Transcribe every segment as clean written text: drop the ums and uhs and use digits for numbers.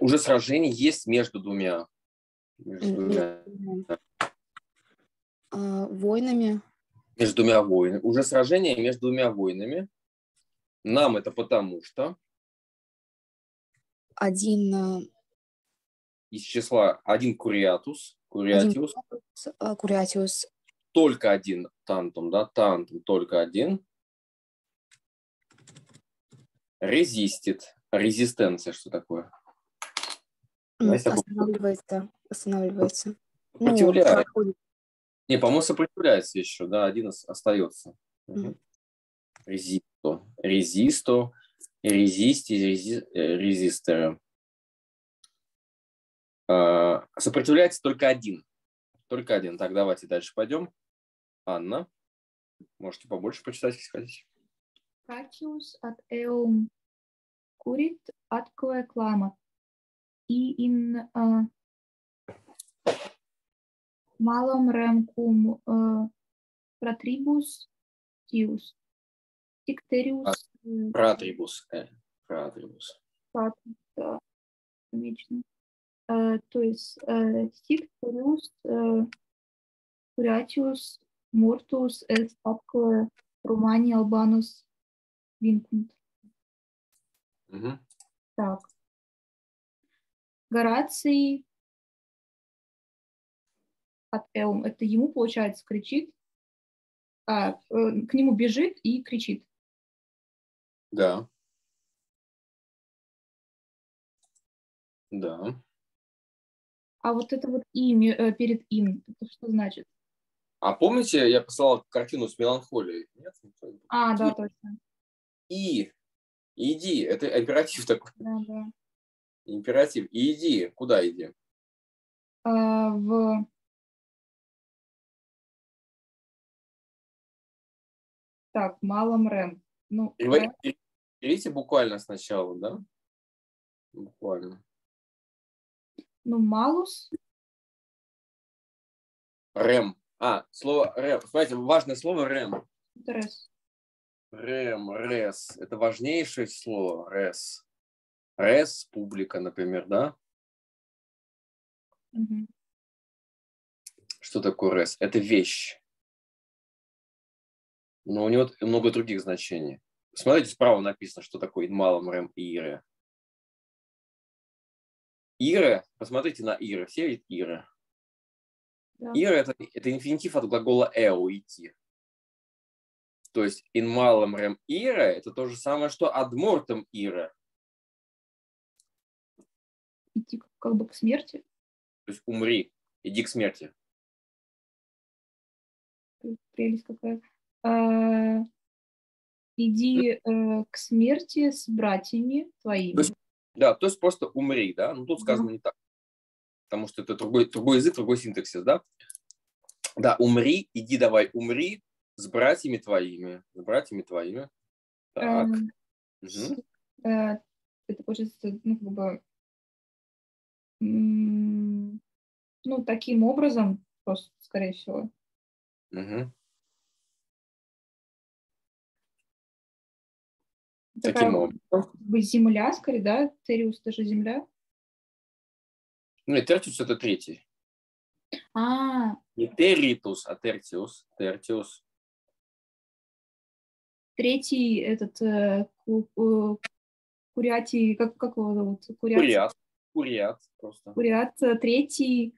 Уже сражение есть между двумя. Войнами. Между двумя воинами. Уже сражение между двумя воинами. Нам это потому что Один из числа один куриатус, куриатиус. Только один тантум, да, тантум только один. Резистит. Резистенция, что такое? Останавливается. Сопротивляется. Не, по-моему, сопротивляется еще, да, один остается. Угу. Резисто, резистеры. Сопротивляется только один. Только один. Так, давайте дальше пойдем. Анна, можете побольше почитать, если хотите. Catius ad eum curit atque clamat. И in malum rem cum pratribus tius. Icterius. Пратрибус. Да, конечно. То есть Сикториус Куриатиус Мортус эст атque Романи Албанус Винкунт. Угу. Так. Гораций от Эум. Это ему, получается, кричит. К нему бежит и кричит. Да. Да. А вот это вот имя перед им, это что значит? А помните, я посылал картину с меланхолией? Нет? Да, точно. Иди. Это императив такой. Да. Императив. Иди. Куда иди? Так, малом рем. Берите буквально сначала, да? Буквально. Малус. Рем. Слово рем. Смотрите, важное слово рем. Рес. Рем, рес. Это важнейшее слово. Рес. Рес, публика, например, да? Угу. Что такое рес? Это вещь. Но у него много других значений. Смотрите, справа написано, что такое малом рем ире. Ире, посмотрите на ире. Все видят ире? Да. Ире это инфинитив от глагола эу, идти. То есть in малом рем ире это то же самое, что ad mortem ире. Идти как бы к смерти. То есть умри, иди к смерти. Прелесть какая. Иди к смерти с братьями твоими. То есть просто умри, да? Ну тут сказано не так. Потому что это другой язык, другой синтаксис, да? Да, умри, иди давай умри с братьями твоими. С братьями твоими. Так. Это получается, таким образом, просто, скорее всего. Таким образом. Земля, скорее, да? Териус — даже земля. Нет, Тертиус это третий. Не Теритус, а Тертиус. Тертиус. Третий этот Куриатий, как его зовут? Куриат просто. Куриат, третий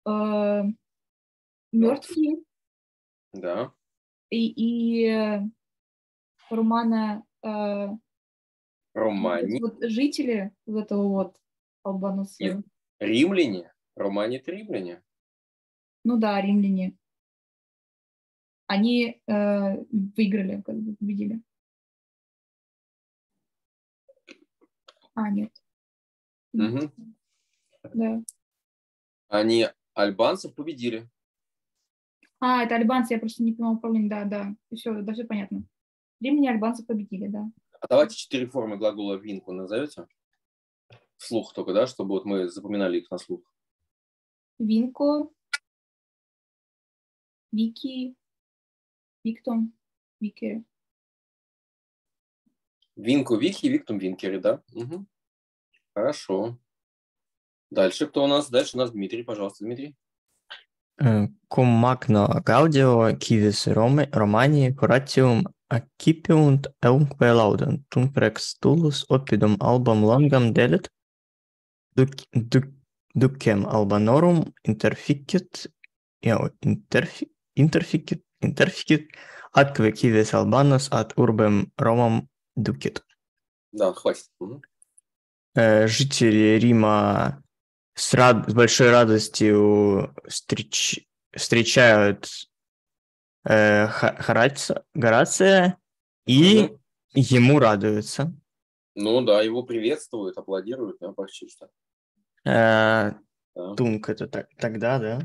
мертвый. Да. И Романа. Романи. Вот жители вот этого вот Албануса. Нет, римляне. Романе это римляне. Да, римляне. Они выиграли, как бы победили. Нет. Угу. Да. Они альбанцев победили. Это альбанцы, я просто не понимала управление. Да. Все понятно. Римляне альбанцев победили, да. А давайте 4 формы глагола винку назовете. Вслух только, да, чтобы вот мы запоминали их на слух. Винко, Вики, Виктом, Викере. Винку, Вики, Виктум, Винкере, да? Угу. Хорошо. Дальше кто у нас? Дальше у нас Дмитрий. Пожалуйста, Дмитрий. Cum magno gaudio civis Romani curatium accipiunt eunque laudant, tunc rex tullus oppidum albam longam delit, ducem albanorum interficit, atque civis albanus ad urbem Romam ducit. Да, хватит. Угу. Жители Рима с большой радостью встречают Горация и ему радуются. Ну да, его приветствуют, аплодируют, да, почти что. Тунк это тогда, да?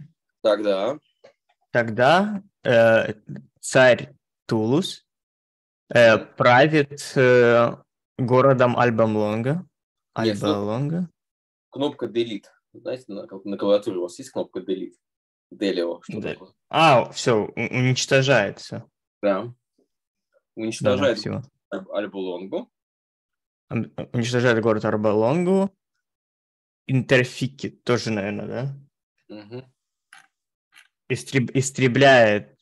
Тогда царь Тулус правит городом Альба-Лонга. Альба-Лонга. Кнопка Delete. Знаете, на клавиатуре у вас есть кнопка Delete? Делио, что такое? Все, уничтожается. Да. Уничтожает все. Альба-Лонгу. Уничтожает город Альба-Лонгу. Интерфикит тоже, наверное, да? Угу. Истребляет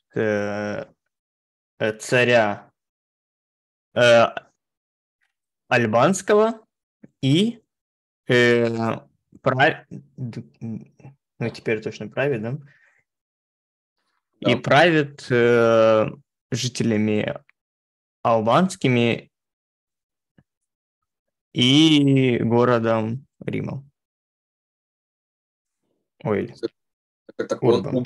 царя Альбанского и теперь точно правит, да? И правит жителями албанскими и городом Римом. Так он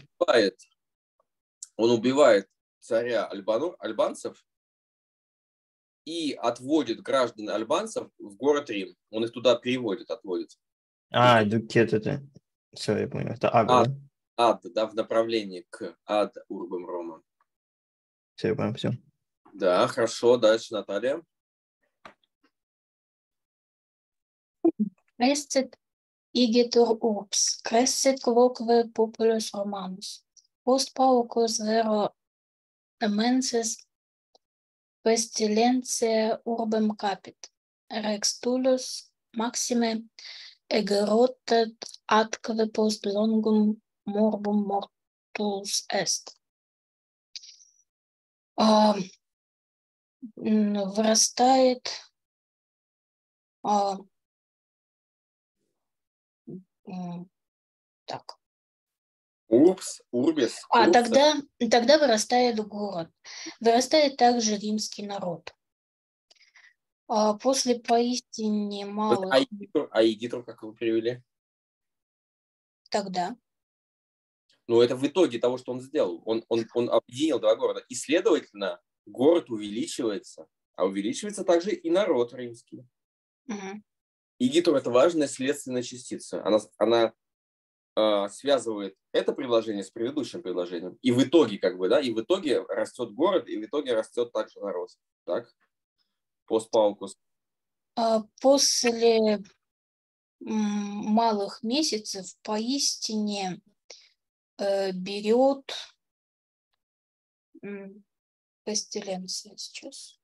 убивает царя альбанцев и отводит граждан альбанцев в город Рим. Он их туда отводит. Дукет это. Все, я понял. Это Ад, да? Да, в направлении к Ад Урбем Рома. Все, я понял, все. Да, хорошо. Дальше, Наталья. Crescit igitur urbs, crescit quoque populus Romanus. Post paucus vero mensis pestilentiae urbem capit. Rex Tullus maxime egerotet atque post longum morbum mortus est. Вырастает так. Урбис. Тогда вырастает город. Вырастает также римский народ. После поистине малых... Егитру, как вы перевели? Тогда. Ну, это в итоге того, что он сделал. Он объединил два города. И, следовательно, город увеличивается. А увеличивается также и народ римский. Угу. Егитру – это важная следственная частица. Она связывает это предложение с предыдущим предложением. И в итоге, и в итоге растет город, и в итоге растет также народ. Так? Постпаукус. После малых месяцев поистине берет пестиленция сейчас.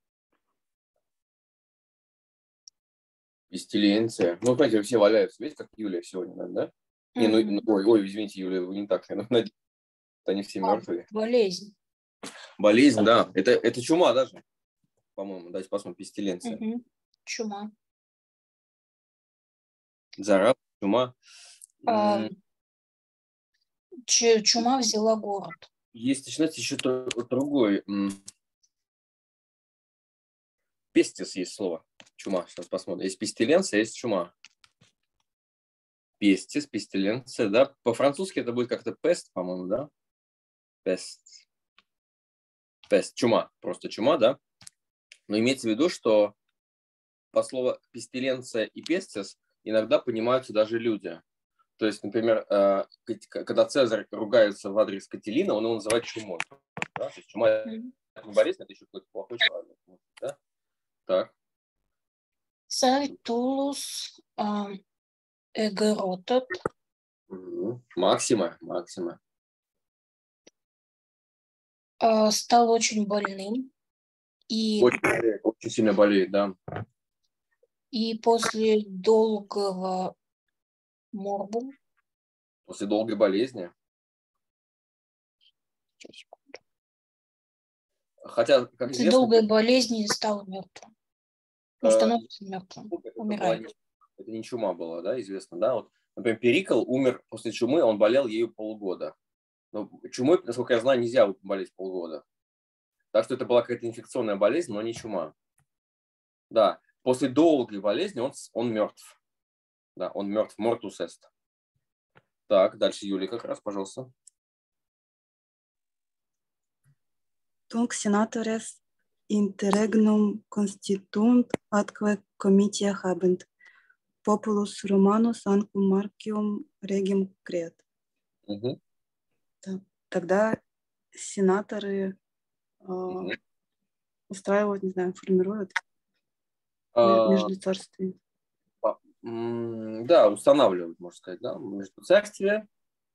Пестиленция. Ну, знаете, все валяются. Видите, как Юлия сегодня, да? Ой, извините, Юлия, вы не так. Они все мертвые. Болезнь. Болезнь, да. Это чума даже, по-моему. Давайте посмотрим. Пестиленция. Чума. Зараза, чума. Чума взяла город. Есть, знаете, еще другой. Пестис есть слово. Чума. Сейчас посмотрим. Есть пестиленция, есть чума. Пестис, пестиленция, да. По-французски это будет как-то пест, по-моему, да? Пест. Чума. Просто чума, да? Но имейте в виду, что по слову пестиленция и пестис иногда понимаются даже люди. То есть, например, когда Цезарь ругается в адрес Кателина, он его называет чумой. Да? То есть чума это не болезнь, это еще какой-то плохой человек. Да? Так. Царь Тулус эгеротот. Максима. Стал очень больным. Очень сильно болеет, да. И после долгого Морбум. После долгой болезни. Сейчас, секунду. Хотя, как После известно, долгой болезни стал мертвым. Ну, становится мертвым. Умирает. Это не чума была, да, известно, да? Вот, например, Перикл умер после чумы, он болел ею полгода. Но чумой, насколько я знаю, нельзя болеть полгода. Так что это была какая-то инфекционная болезнь, но не чума. Да, после долгой болезни он мертв. Да, он мертв, мортус эст. Так, дальше Юлия как раз, пожалуйста. Tunc senatores interregnum constituunt atque comitia habent. Populus Romanus ancum Marcium regem creat. Угу. Тогда сенаторы устраивают, не знаю, формируют между царствами. Да, устанавливают, можно сказать, да, между царствия.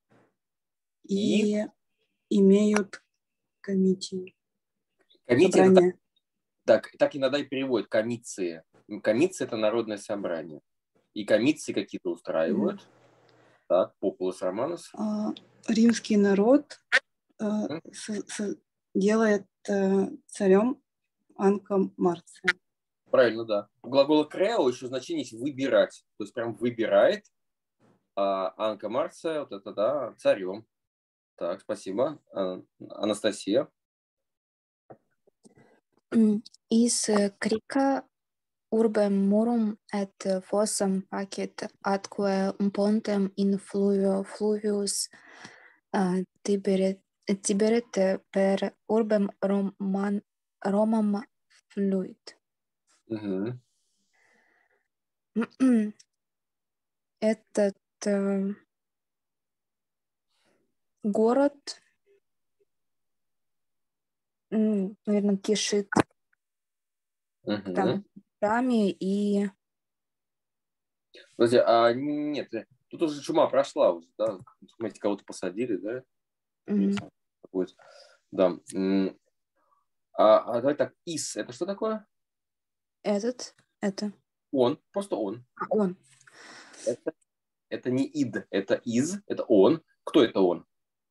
И имеют комитию. Комития, так иногда и переводят комиции. Комиция – это народное собрание. И комиции какие-то устраивают. Так, Популус Романус. Римский народ делает царем Анка Марция. Правильно, да. У глагола «крео» еще значение есть «выбирать». То есть прям выбирает, а Анка Марция, вот это, да, царем. Так, спасибо. Анастасия. Из крика urbem murum et fossam facit atque pontem in fluvio fluvius tiberet per urbem Romam fluit. Угу. Этот город, наверное, кишит там рами и... Подожди, нет, тут уже чума прошла уже, да? Смотрите, кого-то посадили, да? Будет. Да. Давай так, ис, это что такое? Это. Он, просто он. Он. Это не ид, это из, это он. Кто это он?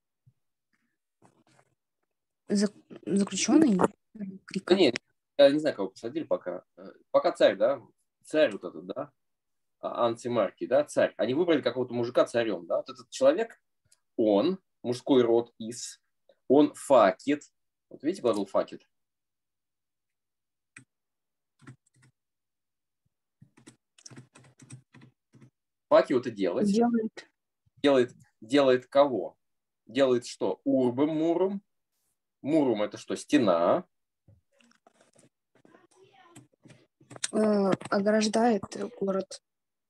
Заключенный? Да нет, я не знаю, кого посадили пока. Пока царь, да? Царь вот этот, да? Антимарки, да, царь. Они выбрали какого-то мужика царем, да? Вот этот человек, он, мужской род из, он факет. Вот видите глагол факет? Факет это делать. Делает кого? Делает что? Урбом мурум. Мурум это что? Стена. Ограждает город.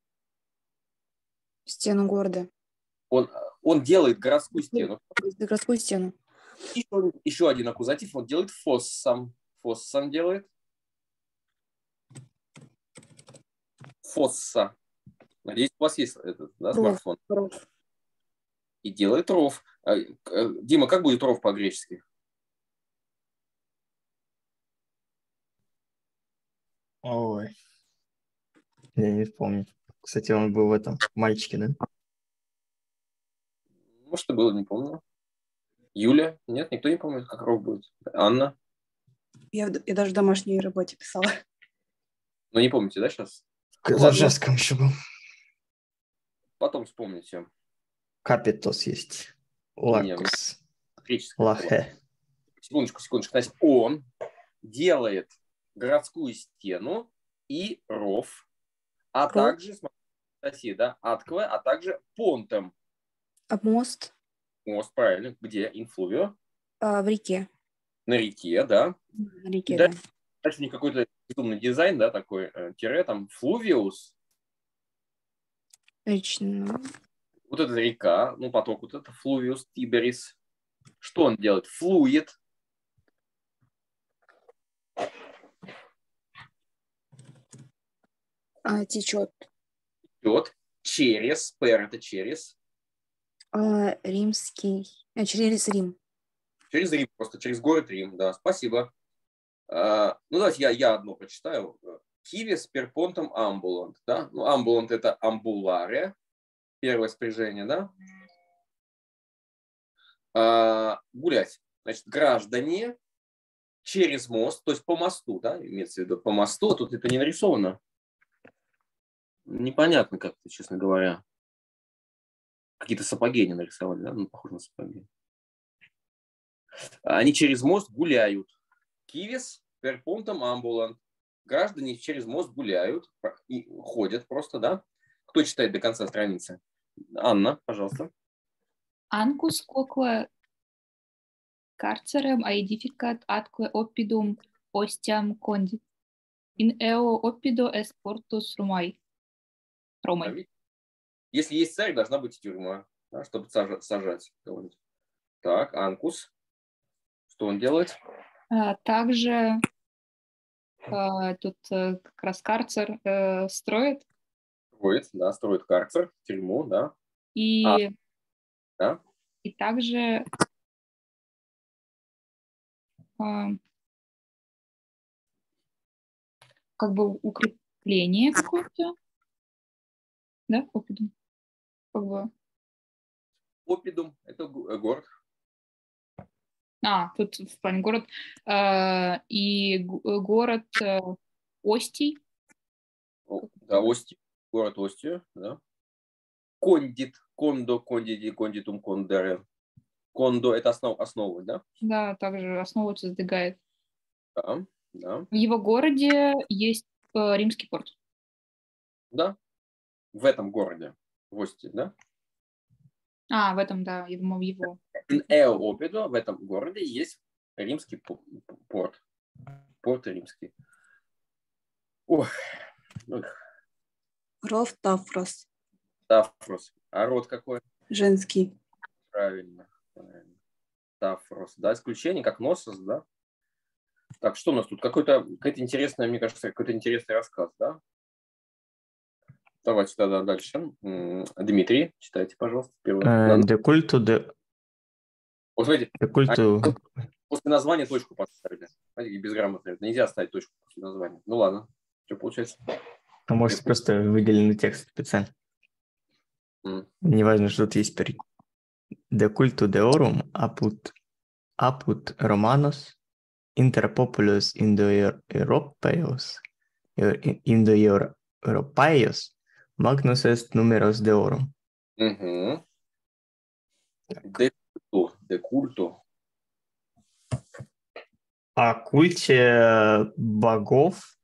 Стену города. Он делает городскую стену. Городскую стену. Еще один аккузатив. Он делает фоссом. Фоссом делает. Фосса. Надеюсь, у вас есть этот, да, смартфон. Ров. И делает ров. Дима, как будет ров по-гречески? Ой. Я не помню. Кстати, он был в этом мальчике, да? Может, и было, не помню. Юля? Нет, никто не помнит, как ров будет. Анна? Я даже в домашней работе писала. Ну, не помните, да, сейчас? За Ржевском еще был. Потом вспомните. Капитос есть. Лакус. Лахе. Секундочку. Значит, он делает городскую стену и ров, а также, смотрите, да, аткве, а также понтем. Мост. Мост, правильно. Где? Инфлувио. В реке. На реке, да. На реке, да. Дальше не какой-то безумный дизайн, да, такой тире, там, флувиус. Речная. Вот эта река, ну, поток, вот это флувиус тиберис. Что он делает? Флуид. Течет. Течет. Через. Пер это через. Римский. Через Рим. Через Рим, просто через город Рим, да. Спасибо. Ну, давайте я одно прочитаю. Кивис перпонтом амбулант. Да? Ну, амбулант это амбуларе. Первое спряжение, да? Гулять. Значит, граждане через мост, то есть по мосту, да, имеется в виду по мосту, тут это не нарисовано. Непонятно как-то, честно говоря. Какие-то сапоги они нарисовали, да? Ну, похоже на сапоги. Они через мост гуляют. Кивис per pontam ambulant. Граждане через мост гуляют и ходят просто, да? Кто читает до конца страницы? Анна, пожалуйста. Ancus quoque carcerem aedificat atque oppidum ostiam condit. In eo oppido est portus Ромai. Ромой. Если есть царь, должна быть тюрьма, да, чтобы сажать кого-нибудь. Так, Анкус. Что он делает? Также тут как раз карцер строит. Строит, да, строит карцер, тюрьму, да. И, да. и также как бы укрепление какое-то. Да, Опидум. Как бы. Опидум – это город. Тут в плане город. И город Остий. Да, Ости. Город Остию, да. Кондит, кондо, кондиди, кондитум, кондере. Кондо – это основа, да? Да, также основывается, сдвигает. Да, да. В его городе есть римский порт. Да, в этом городе, в Ости, да? В этом, да, его. В этом городе есть римский порт. Порт римский. Ох. Ров Тафрос. Тафрос. А род какой? Женский. Правильно. Тафрос. Да, исключение, как Носос, да? Так, что у нас тут? Какая-то интересная, мне кажется, какой-то интересный рассказ, да? Давайте тогда дальше. Дмитрий, читайте, пожалуйста. De cultu de... Вот смотрите, De cultu... после названия точку поставили. Смотрите, безграмотно. Нельзя ставить точку после названия. Ну ладно. Что получается? А может, просто выделенный текст специально. Неважно, что тут есть при. De cultu deorum apud Romanos inter populus Indo-Europaeus magnus est numerus deorum. Угу. De cultu. О культе богов,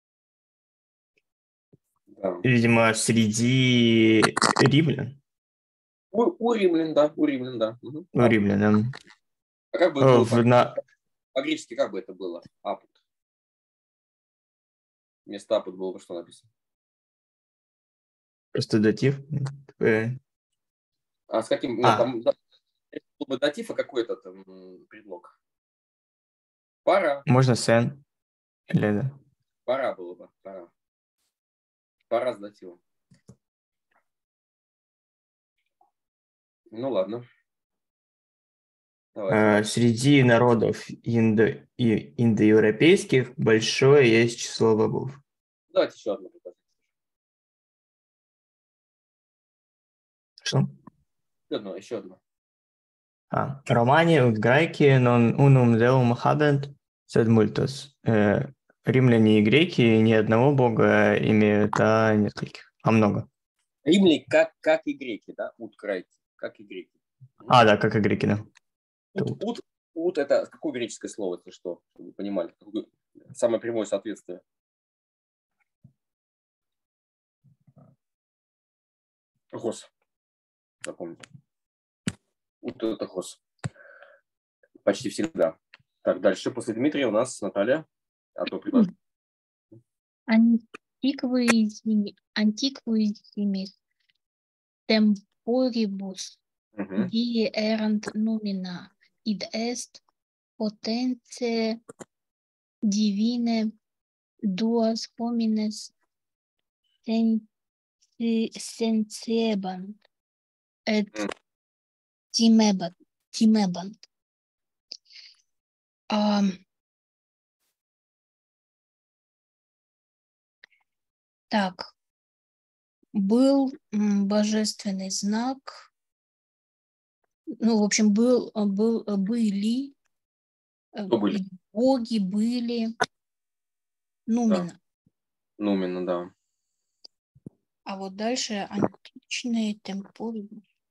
Да. видимо, среди римлян. У римлян, да. Угу. У римлян. А как бы это было по-гречески, как бы это было? Апут. Вместо апут было бы что написано? Просто датив. А с каким? Нет, там был бы датив, а какой это там предлог? Пара. Можно сен. Или да. Пора было бы. Пора с дативом. Ну ладно. Давайте. Среди народов индоевропейских большое есть число богов. Давайте еще одну покажем. Что? Еще одну. Романи ut Graeci non unum deum habent, sed multos. Римляне и греки ни одного бога имеют, а нескольких, а много. Римляне как и греки, да? Ут крайки, как и греки. Да, как и греки, да. Ут это какое греческое слово, это что? Чтобы вы понимали. Самое прямое соответствие. Гос. Запомните. Ут это гос. Почти всегда. Так, дальше после Дмитрия у нас Наталья. А то предложение. Antiquisimis temporibus die erant numina id est potentiae divine duas homines sentiebant et timebant. Так, был божественный знак. Ну, в общем, были, Кто были? и боги были. Нумена. Нумена, да. А вот дальше античные темпоры.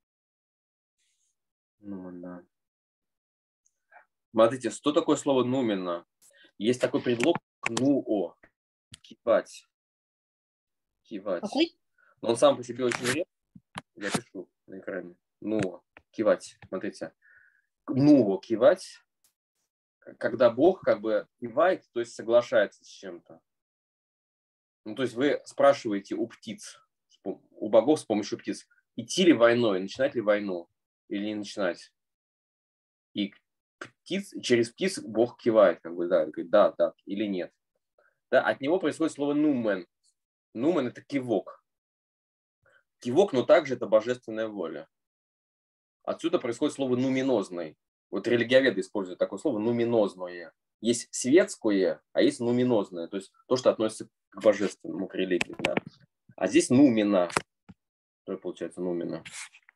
Нумен, да. Смотрите, что такое слово нумена? Есть такой предлог нуо. Кивать. Кивать. Какой? Но он сам по себе очень редкий. Я пишу на экране. Нуо. Кивать. Смотрите. Нуо. Кивать. Когда Бог как бы кивает, то есть соглашается с чем-то. Ну, то есть вы спрашиваете у птиц, у богов с помощью птиц, идти ли войной, начинать ли войну или не начинать. И через птиц Бог кивает, как бы, да, говорит, да, да, или нет. Да, от него происходит слово нумен. Нумен – это кивок. Кивок, но также это божественная воля. Отсюда происходит слово нуминозный. Вот религиоведы используют такое слово нуминозное. Есть светское, а есть нуминозное. То есть то, что относится к божественному, к религии. Да. А здесь нумина. Что получается нумина?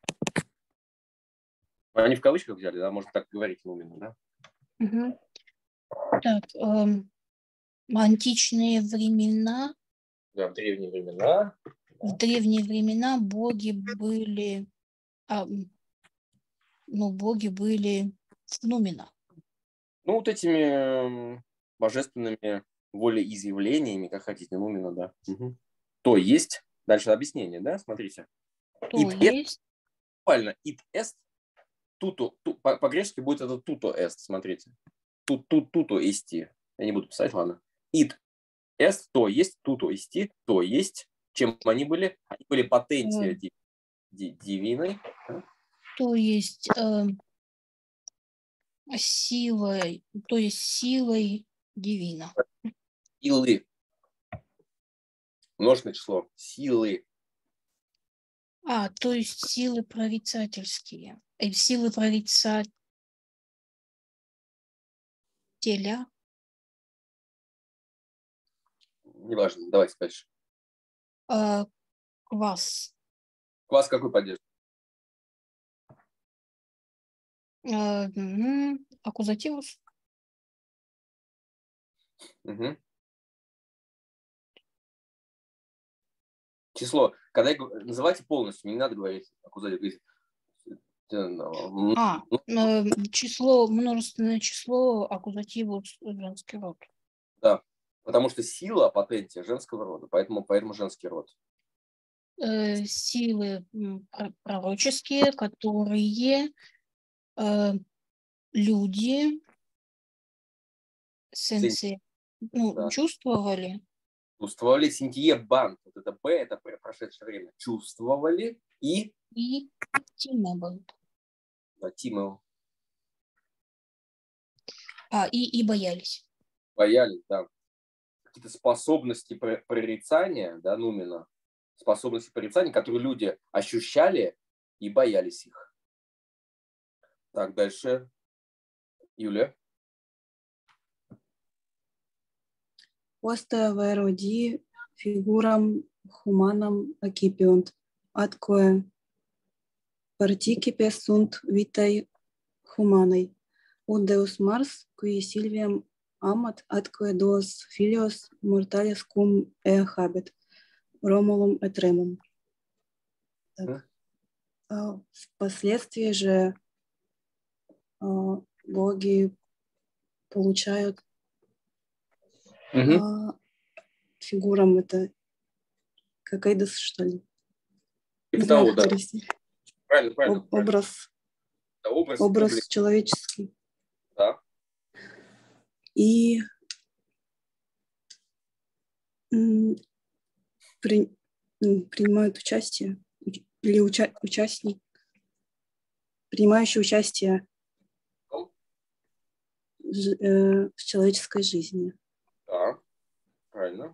Они в кавычках взяли, да? Можно так говорить нумина, да? Угу. Так, античные времена. Да, в древние времена. В древние времена боги были, боги были в нуменах. Ну, вот этими божественными волеизъявлениями, как хотите, нумина, да. Угу. То есть, дальше объяснение, да, смотрите. То есть. Буквально, it est, туто, по-гречески будет это туто est, смотрите. Туто ести. Я не буду писать, ладно. It est, то есть, туто ести, то есть, чем они были? Они были потенция дивиной. То есть силой, дивина. Силы. Множественное число. Силы. То есть силы прорицательские. Силы прорицателя. Неважно, давайте дальше. Квас. Квас какой поддерживает? Аккузативус. Угу. Число. Когда называйте полностью, не надо говорить аккузатив. Число, множественное число, аккузативус, женский род. Да, потому что сила, потенция женского рода, поэтому женский род. Силы пророческие, которые люди да. чувствовали. Чувствовали синтие бант. Вот это Б, это прошедшее время. Чувствовали и тимебл. Да, тимел. И боялись. Боялись, да. Какие-то способности прорицания, да, нумена. Способности прорицания, которые люди ощущали и боялись их. Так, дальше. Юля. Osta verodi figuram humanam accipiunt, atque participe sunt vitae humanae. Ut Deus Mars, qui Silviam amat, atque duos filios mortalis cum ea habet, Romulum et Remum. Так. Впоследствии же боги получают фигурам это как Эйдос, что ли? Не знаю, как перевести. Правильно. Образ человеческий. Да. И принимают участие, или участник, принимающий участие в человеческой жизни. Да, правильно.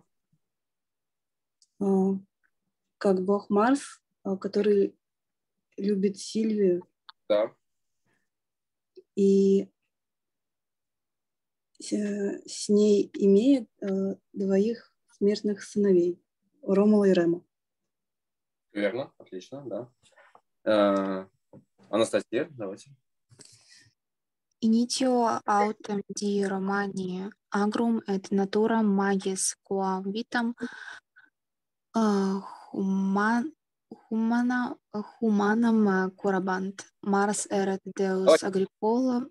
Как бог Марс, который любит Сильвию. Да. И с ней имеет двоих смертных сыновей, Ромула и Рема. Верно, отлично, да. Анастасия, давайте. Initio autem di Romani agrum et naturam magis quam vitam humanam curabant. Mars erat deus Давайте. agricola.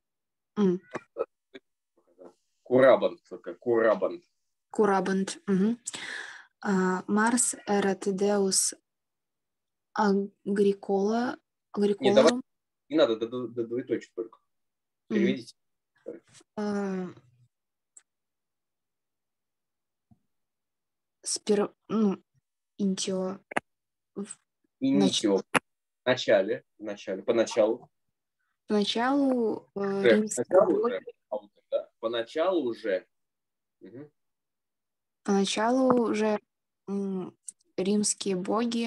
Курабант, только курабант. Curabant. Mars erat deus agricola. Не, давай, Agricolorum. не надо, до двоеточия только. Переведите. Интио. Инитио. В начале, поначалу. Поначалу римские Поначалу боги. уже. Да? Поначалу уже. Угу. Поначалу уже римские боги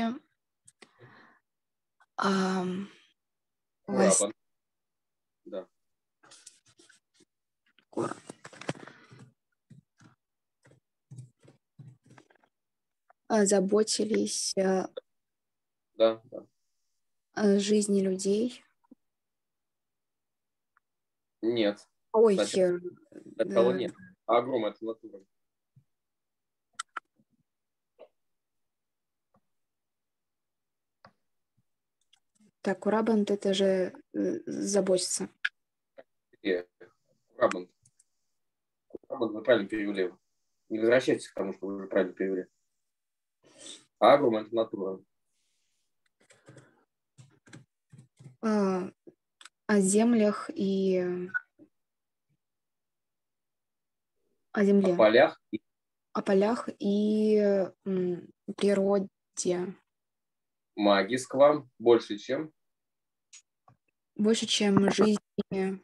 Курабант. Да. заботились Да. о жизни людей. Нет. Ой, Сначала нет. А агром это натура. так, Курабант это же заботиться. Курабант. Курабант вы правильно перевели. Не возвращайтесь к тому, что вы уже правильно перевели. А агром это натура. О землях и о земле. О полях и природе. Магис к вам больше, чем жизни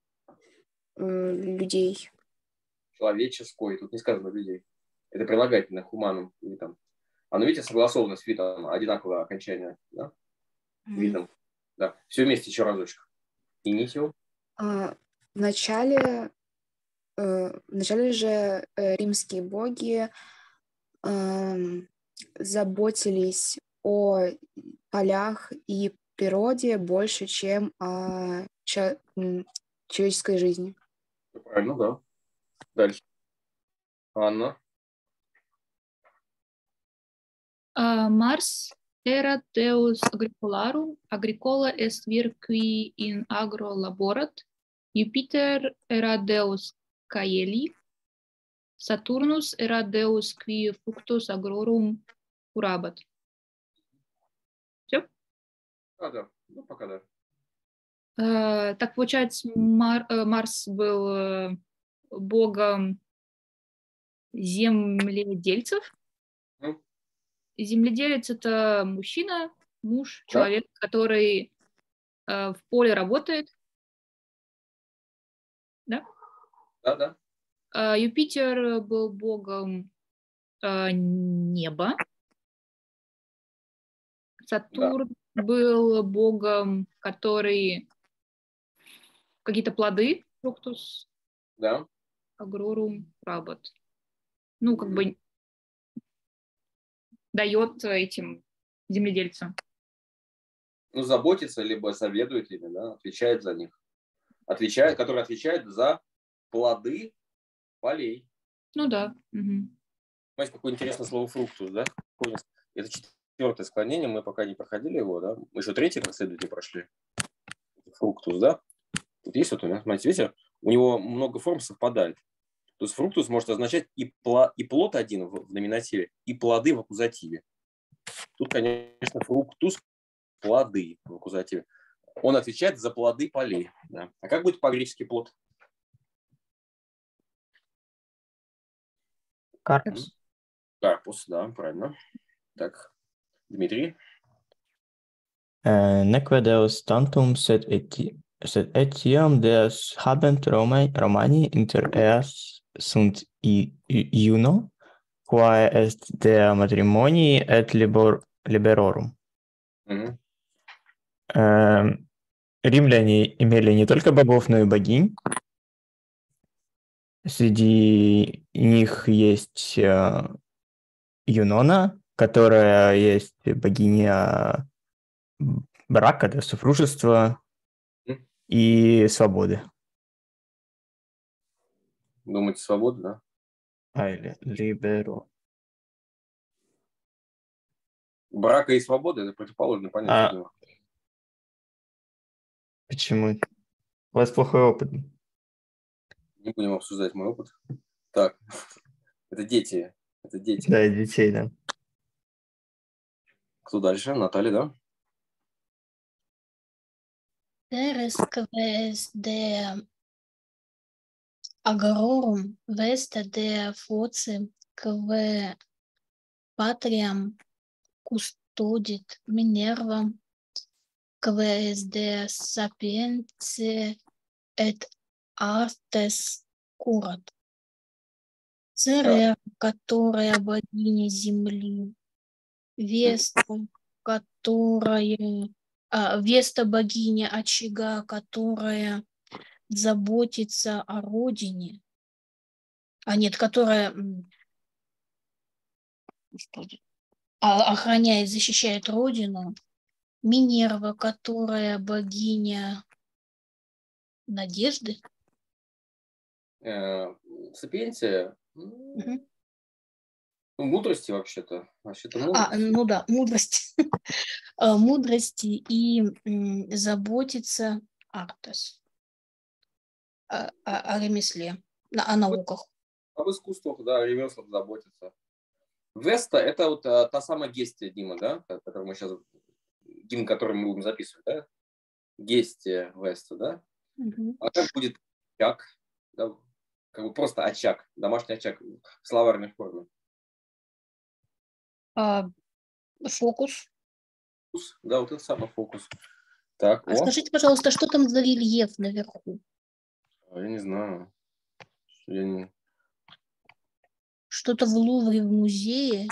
людей. человеческой. Тут не сказано людей. Это прилагательное хуманум. Или там. Оно, видите, согласовано с видом, одинаковое окончание. Да? Видом. Да. Все вместе еще разочек. Инитио. Вначале же римские боги заботились о полях и природе больше, чем о человеческой жизни. Правильно, да. Дальше. Анна. Mars erat deus agricolarum, agricola est vir qui in agro laborat. Jupiter erat deus caeli, Saturnus erat deus qui fructus agrorum curabat. Все? Да. Ну, пока да. Так получается, Марс был богом земледельцев. Земледелец — это мужчина, муж, человек, который в поле работает. Да? Да. Юпитер был богом неба. Сатурн был богом, который какие-то плоды, фруктус, агрорум, работ. Ну, как бы дает этим земледельцам. Ну, заботится, либо заведует ими, да, отвечает за них. Который отвечает за плоды полей. Ну да. Угу. Знаете, какое интересное слово фруктус, да? Это 4-е склонение, мы пока не проходили его, да? Мы еще 3-е как следует не прошли. Фруктус, да? Тут есть вот у нас, смотрите, видите, у него много форм совпадает. То есть фруктус может означать и плод один в номинативе, и плоды в аккузативе. Тут, конечно, фруктус – плоды в аккузативе. Он отвечает за плоды полей. Да. А как будет по-гречески плод? Карпус. Карпус, да, правильно. Так, Дмитрий. Neque deus tantum sed etiam deus habent Romani inter eas sunt iuno, quae est dea matrimonii et liberorum. Римляне имели не только богов, но и богинь. Среди них есть Юнона, которая есть богиня брака, да, супружества и свободы. Думаете, свобода, да? Или либеро. Брака и свобода – это противоположные понятия. Почему? У вас плохой опыт. Не будем обсуждать мой опыт. Так, это дети. Это дети. Да, детей, да. Кто дальше? Наталья, да? Teres quaes de agrorum vesta de foce que patriam custodit Minerva quaes de sapientiae et artes curat. Церера, которая богиня земли, Веста, которая... Веста богиня очага, которая заботится о родине. Нет, которая... Господи. Охраняет, защищает родину. Минерва, которая богиня надежды. Сапиенция. Угу. Мудрости вообще-то. Мудрости. Ну да, мудрость. Мудрости и заботиться артес. О ремесле, о науках. Об искусствах, да, о ремеслах заботиться. Веста – это вот та самая Гестия, Дима, да, который мы сейчас, гимн, который мы будем записывать, да? Гестия, Веста, да? Угу. А как будет очаг, да? Как бы просто очаг, домашний очаг в словарной форме. Фокус. Да, вот это самый фокус. Так, Скажите, пожалуйста, что там за рельеф наверху? Я не знаю. Что-то в Лувре, в музее.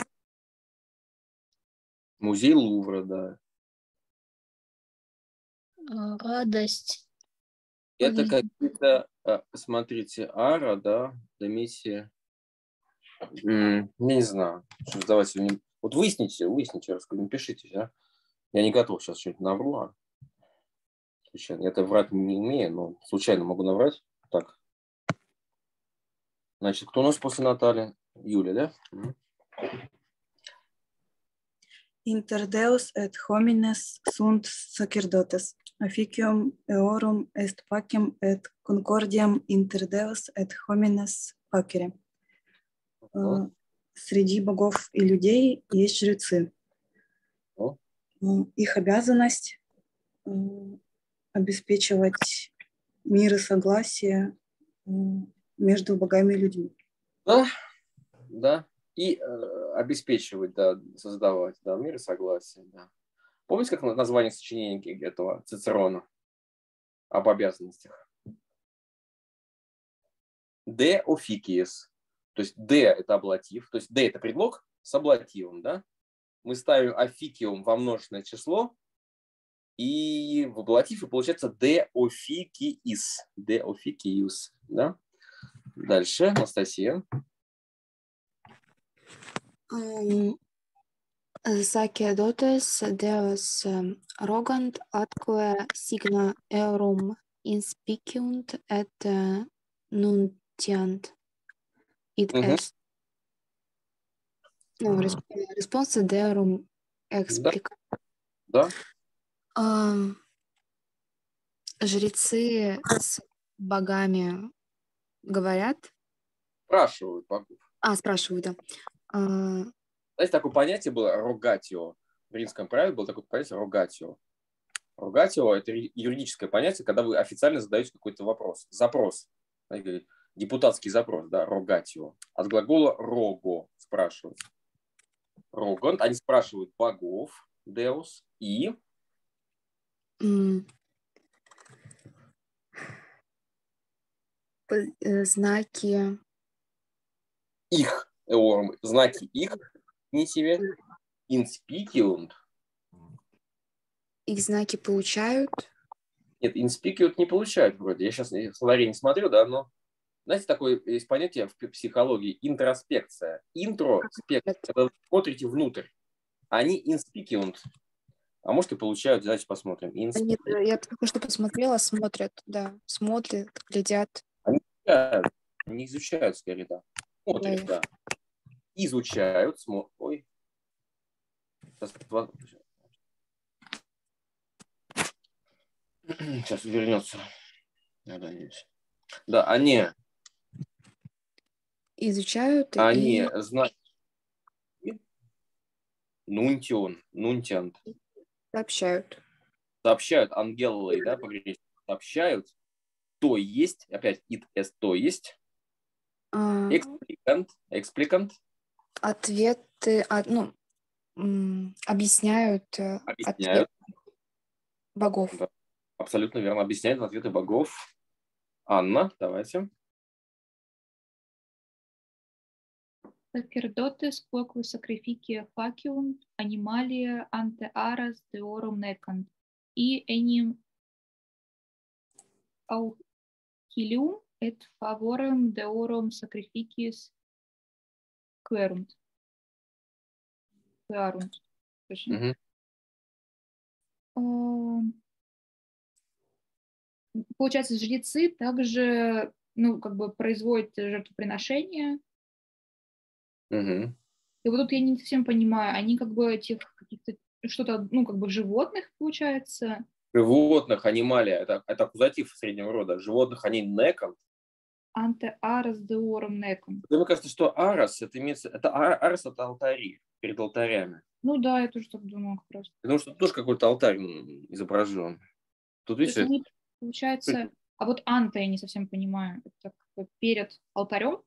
Музей Лувра, да. Радость. Это какие-то, смотрите, ара, да, Домисия. Я не знаю. Давайте, вот выясните, напишите, да. Я не готов сейчас что-нибудь навру. Случайно. Я-то врать не умею, но случайно могу наврать. Так. Значит, кто у нас после Натальи? Юля, да? Inter Deus et homines sunt sacerdotes. Officium eorum est pacem et concordiam inter Deus et homines facere. Среди богов и людей есть жрецы. Их обязанность обеспечивать мир и согласие между богами и людьми. Да. И обеспечивать, да, создавать, да, мир и согласие, да. Помните, как название сочинения этого Цицерона об обязанностях? De officiis. То есть de – это аблатив, то есть de – это предлог с аблативом, да? Мы ставим officium во множественное число, и в аблатив и получается de officiis. De officius, да? Дальше, Анастасия. Sacerdotes Deus rogant atque signa eorum inspiciunt et nuntiant id est. Responsa Deorum explica. Да. Жрецы с богами говорят? Спрашивают богов. Спрашивают, да. Знаете, такое понятие было рогатио. В римском праве было такое понятие рогатио. Рогатио – это юридическое понятие, когда вы официально задаете какой-то вопрос. Запрос. Знаете, депутатский запрос, да, рогатио. От глагола рого – спрашивать. Рогонт. Они спрашивают богов, деус, и... Знаки... Их. Знаки их. Не себе. Инспикиунт. Их знаки получают? Нет, инспикиунт не получают вроде. Я сейчас в словаре не смотрю, да, но Знаете, такое есть понятие в психологии интроспекция. Интроспекция, когда вы смотрите внутрь. Они инспикиунт. А может и получают, давайте посмотрим. Они, я только что посмотрела, смотрят, да, смотрят, глядят. Они изучают скорее, да. Смотрят, Да. да. Изучают, Ой. Сейчас вернется. Да, они Изучают Они и знают. Нунтиант. сообщают. Сообщают ангеллой, да, по-гречески. Сообщают. То есть, опять, it as то есть. Экспликант. Ответы, объясняют Объясняют. ответы богов. Да, абсолютно верно. Объясняют ответы богов. Анна, давайте. Sacerdotes quoque sacrificia faciunt animalia ante aras deorum necant, и enim auxilium et favorem deorum sacrificis querunt. Точно. Получается, жрецы также, производят жертвоприношения. И вот тут я не совсем понимаю, они этих каких-то что-то, животных, получается. Животных, анималия, это аккузатив среднего рода. Животных они неком. Анте арас деорум неком. Мне кажется, что арас, арас это алтари, перед алтарями. Ну да, я тоже так думала как раз. Потому что тут тоже какой-то алтарь изображен. Тут, видите, они, получается, а вот анте я не совсем понимаю. Это перед алтарем?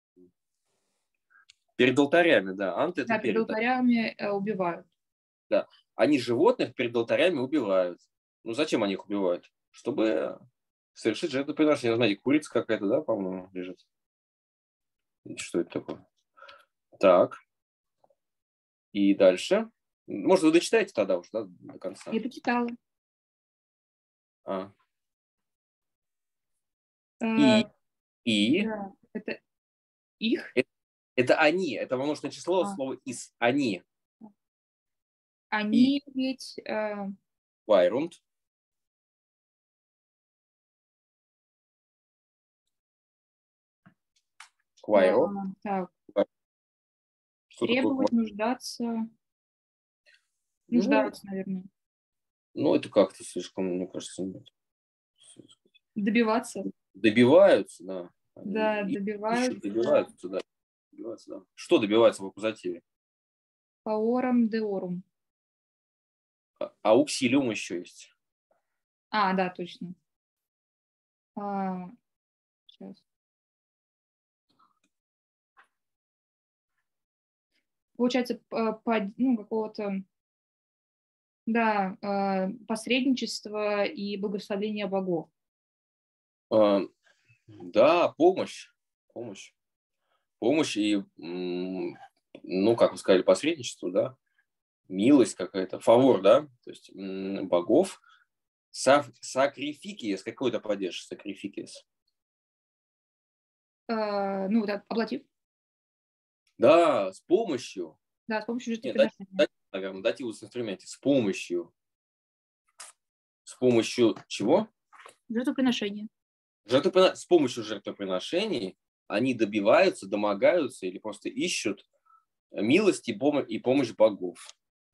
Перед алтарями, да. Анты это перед алтарями убивают. Да. Они животных перед алтарями убивают. Ну, зачем они их убивают? Чтобы совершить жертвоприношение. Знаете, курица какая-то, да, по-моему, лежит. Что это такое? Так. И дальше. Может, вы дочитаете тогда уже, да, до конца? Я дочитала. И? Да, это их? Это они. Это множественное число, слово из. Они. Они ведь... Вайрунд. Квайро. Так. Что требовать, такое? Нуждаться. Нуждаться, наверное. Ну, это как-то слишком, мне кажется, нет. Добиваться. Добиваются, да. Да, добиваются. Добиваются, да. Что добиваются в аккузативе? Фаорам деорум. Ауксилиум еще есть. Да, точно. Сейчас. Получается, какого-то, да, посредничества и благословения богов. Да, помощь и, как вы сказали, посредничество, да, милость какая-то, фавор, да, то есть богов. Сакрификиес, какой то падеж, сакрификиес? Оплатив. Да, с помощью. Да, с помощью жертвоприношения. Наверное, дативус инструменте, с помощью. С помощью чего? Жертвоприношения. С помощью жертвоприношений они добиваются, домогаются или просто ищут милость и помощь богов.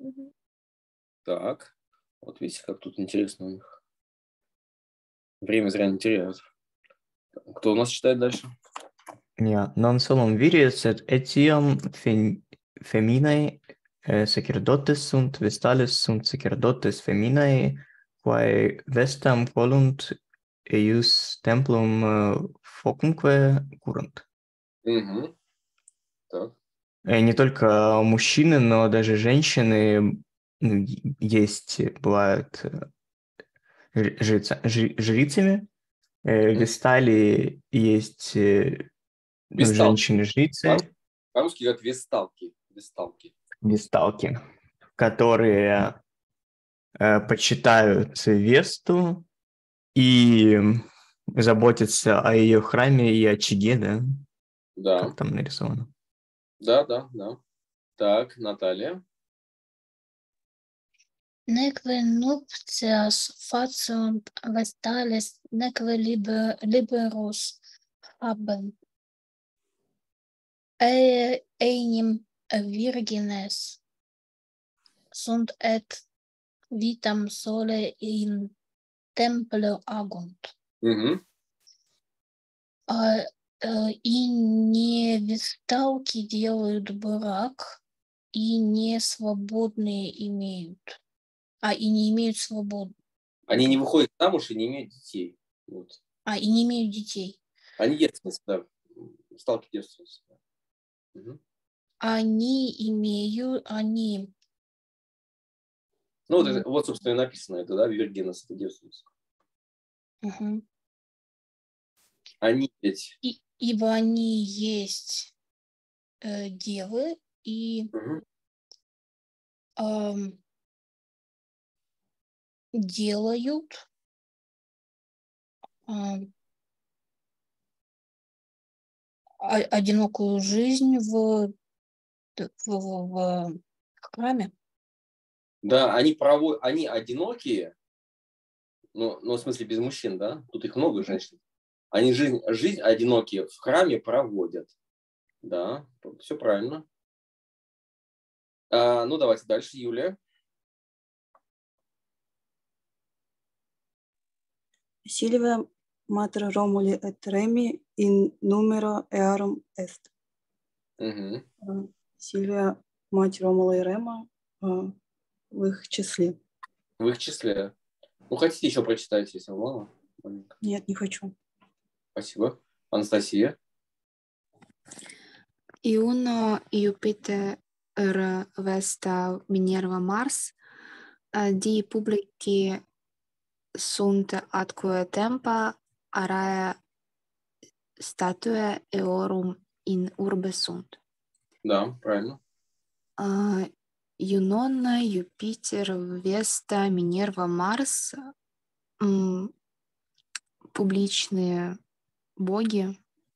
Так, вот видите, как тут интересно у них. Время зря не теряют. Кто у нас читает дальше? Non solum virius et etiam feminae sacerdotes sunt, vestales sunt sacerdotes feminae, quae vestam colunt eius templum focumque curant. Так. Не только мужчины, но даже женщины есть, бывают жрицами. Вестали есть женщины-жрицы. По-русски говорят весталки. Весталки, которые почитают Весту и заботится о ее храме и очаге, да? Да, Как там нарисовано. да. Так, Наталья. Neque nuptias faciunt vestales, neque liberos habent. Enim virgines sunt et vitam sole in temple agunt. Мгм. И невесталки делают брак, и не свободные имеют. И не имеют свободы. Они не выходят замуж и не имеют детей. Вот. И не имеют детей. Они девственницы, да. Сталки девственницы. Мгм. Они Ну, вот, собственно, и написано это, да, Виргинес, это девственница. мгм. Они ведь... Ибо они есть девы и Мгм. делают одинокую жизнь в храме. Да, они одинокие, но в смысле без мужчин, да? Тут их много женщин. Они жизнь одинокие в храме проводят. Да, все правильно. Ну, давайте дальше, Юлия. Silvia mater Romuli et Remi in numero earum est. Угу. Сильвия, мать Ромула и Рема, в их числе. В их числе. Ну, хотите еще прочитать, если мало? Нет, не хочу. Спасибо. Анастасия. Iuno Jupiter Vesta Minerva Mars di publici sunt atque tempa arae statue eorum in urbe sunt. Да, правильно. Юнона, Юпитер, Веста, Минерва, Марс публичные боги.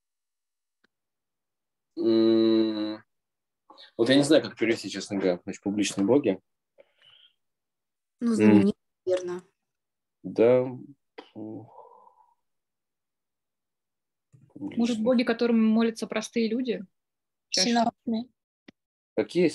Вот я не знаю, как перевести, честно говоря, значит, публичные боги. Ну, знаменитые, верно. Да. Может, боги, которым молятся простые люди? Чаще. Всенародные. Какие?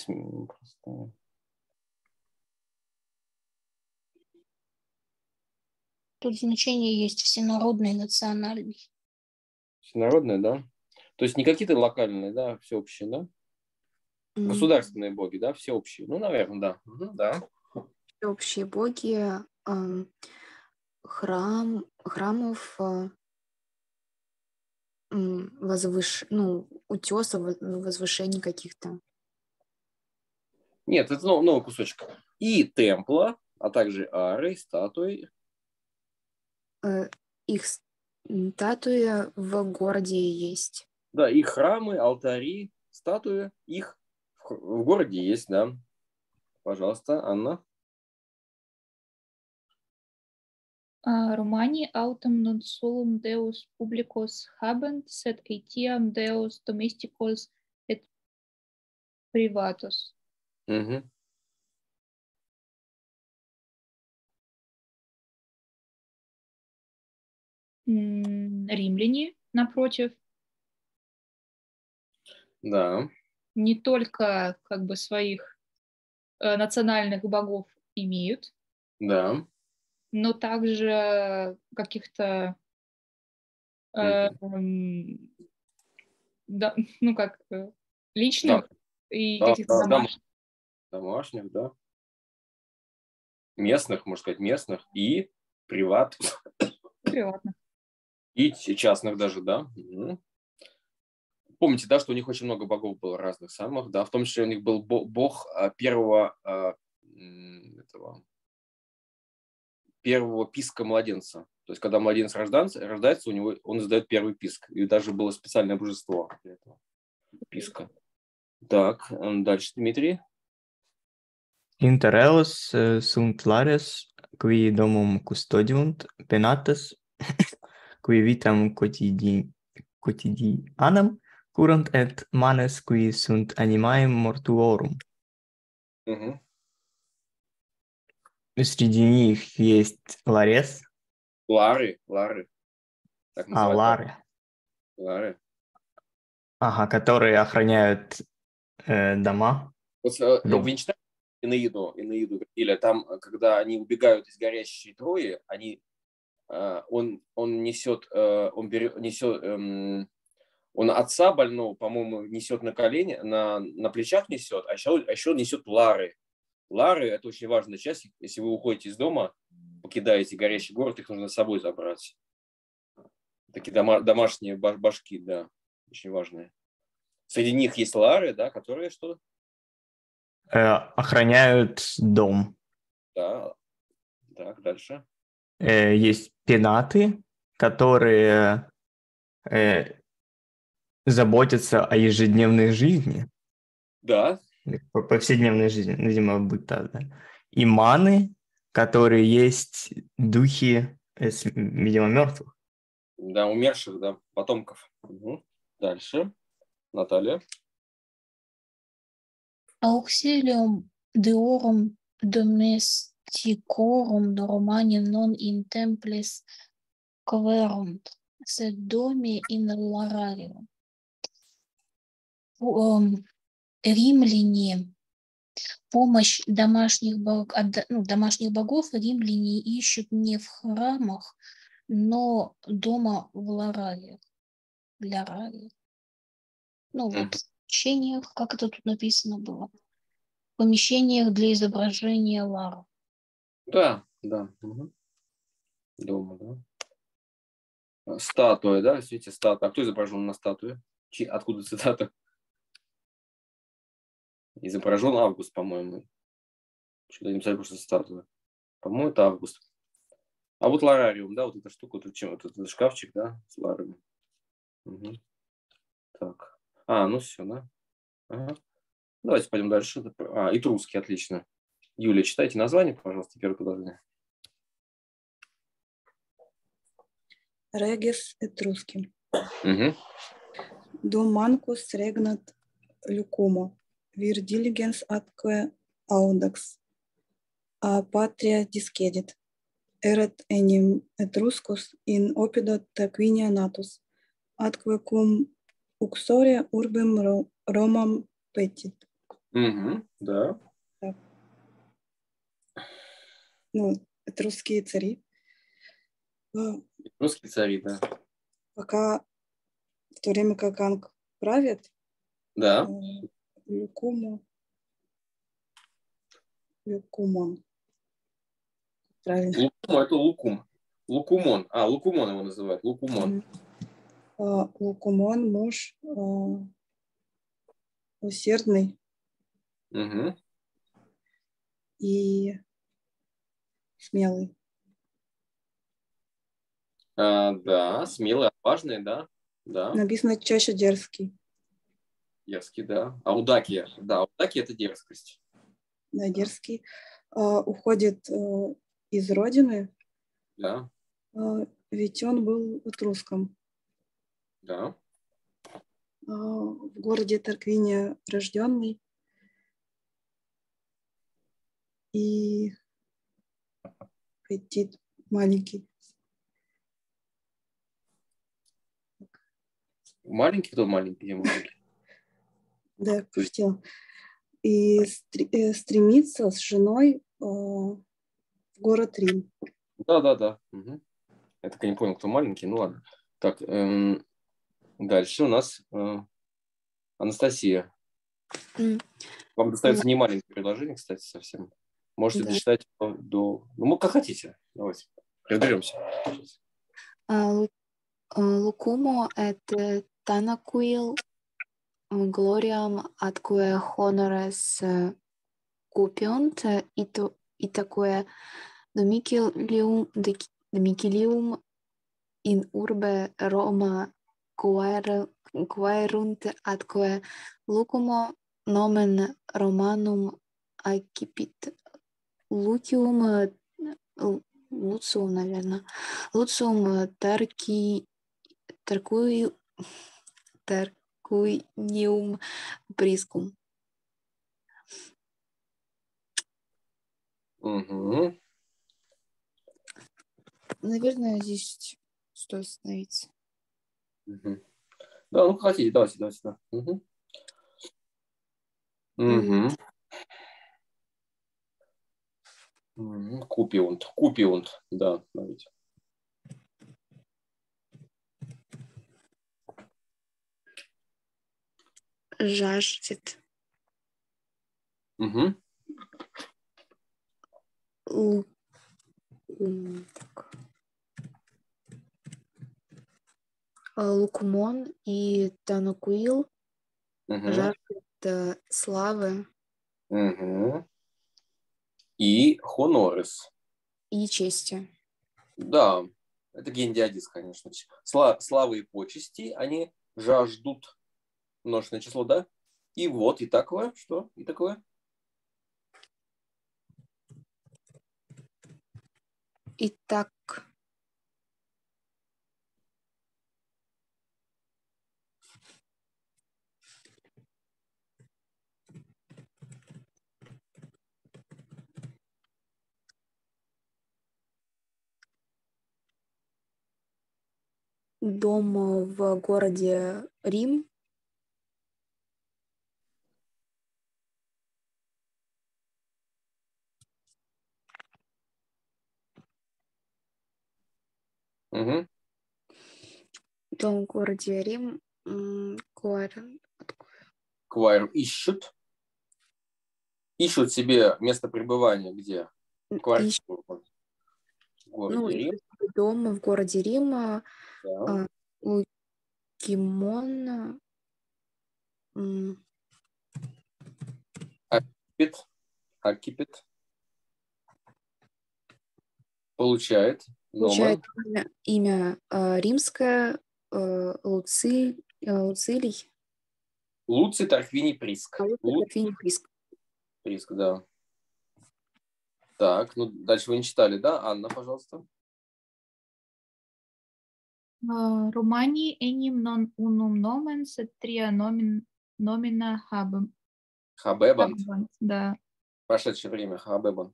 Тут значение есть всенародный, национальный. Всенародные, да? То есть не какие-то локальные, да, всеобщие, да? Государственные боги, да, всеобщие. Ну, наверное, да. Да. Всеобщие боги, храмов, утесов, возвышений каких-то. Нет, это новый кусочек. И темпла, а также ары, статуи. Их статуи в городе есть. Да, и храмы, алтари, статуи, их в городе есть, да. Пожалуйста, Анна. Romani autem non solum deus publicos habent, sed etiam deus domesticos et privatus. Угу. Римляне, напротив, Да. не только как бы своих национальных богов имеют, Да. но также каких-то личных и каких-то домашних. Домашних, да. Местных, можно сказать, местных и приватных. Приватных. И частных даже, да. Угу. Помните, да, что у них очень много богов было разных самых, да, в том числе у них был бог первого писка младенца. То есть, когда младенец рождается, у него он издает первый писк. И даже было специальное божество для этого писка. Так, дальше, Дмитрий. Inter eos sunt lares, qui domum custodiunt, penates, qui vitam quotidianam curant et manes qui sunt animae mortuorum. Мгм. Среди них есть ларец, Лары. Так называют. лары, Лары. ага, которые охраняют дома. Вот Дом. вы не читали Энеиду, или там, когда они убегают из горящей Трои, он несет, он отца больного, по-моему, несет на колени, на плечах несет, а еще он несет лары. Лары – это очень важная часть. Если вы уходите из дома, покидаете горящий город, их нужно с собой забрать. Такие домашние башки, да, очень важные. Среди них есть лары, да, которые что? Охраняют дом. Да. Так, дальше. Есть пенаты, которые заботятся о ежедневной жизни. Да. Повседневной жизни, видимо, быта, да. И маны, которые есть духи, видимо, мертвых. Да, умерших, да, потомков. Угу. Дальше. Наталья. Auxilium deorum domesticorum Romani non in templis coverunt, sed domi in lararium. Римляне помощь домашних богов римляне ищут не в храмах, но дома в ларариях. Для рариях. В помещениях, как это тут написано было, в помещениях для изображения лар. Да. Угу. Дома, да. Статуя, да, видите, статуя. А кто изображен на статуе? Откуда цитата? Изображен Август, по-моему. Что-то не писали, просто статуя. По-моему, это Август. А вот ларариум, да, вот эта штука, вот этот шкафчик, да, с ларами. Угу. Так. Ну все, да. Ага. Давайте пойдем дальше. Этрусский, отлично. Юлия, читайте название, пожалуйста, первое предложение. Регис Этруским. Угу. Dum mancus regnat Lucumo, vir diligens atque audax, a patria discedit. Erat enim Etruscus in oppidot taquinia natus, atque cum uxoria urbem Romam petit. Угу, да. Так. Этрусские цари. Русские цари, да. Пока, в то время как Анг правит, Да. Люкумон. Правильно. Лукум, это Лукум. Лукумон. Лукумон его называют. Лукумон. Лукумон муж усердный. Угу. И смелый. Да, смелый, отважный, да. Написано чаще дерзкий. Дерзкий, да. Аудакия. Да, аудакия – это дерзкость. Да, дерзкий. Уходит из родины. Да. Ведь он был этруском. Да. В городе Тарквиния рожденный. И Петит маленький. Маленький, кто маленький? Где маленький? Да, пустил. И стремится с женой в город Рим. Да. Угу. Я так и не понял, кто маленький. Ну ладно. Так, дальше у нас Анастасия. Вам достается не маленькое предложение, кстати, совсем. Можете дочитать до... как хотите. Давайте разберемся. Лукумо et tanaquil gloriam atque honores cupiunt itaque domicilium in urbe Roma quaerunt atque Lucumo nomen Romanum accipit. Lucium Луциум, наверное. Луциум таркуиниум прискум. Угу. Наверное, здесь стоит остановиться. Угу. Да, ну хотите, давайте. Да. Угу. Угу. Купиунт, да, смотрите. Жаждет. Угу. Лукмон и Танакуил Угу. жаждет славы Угу. И хонорис. и чести. Да, это гендиадис, конечно. Славы и почести, они жаждут. Множественное число, да? И вот, и такое, что? И такое? Итак, дом в городе Рим. Угу. Дом в городе Рим. Квайр ищут. Ищут себе место пребывания где? Квартиру. В городе Рим. Дом в городе Рима. Да. Лукимон. Акипит. Получает имя римское. Луцилий. Луций Тарквиний Приск. Приск, да. Так, ну дальше вы не читали, да? Анна, пожалуйста. Romani enim non unum nomen sed tria nomina Хабебант. Да. Прошедшее время. Хабебант.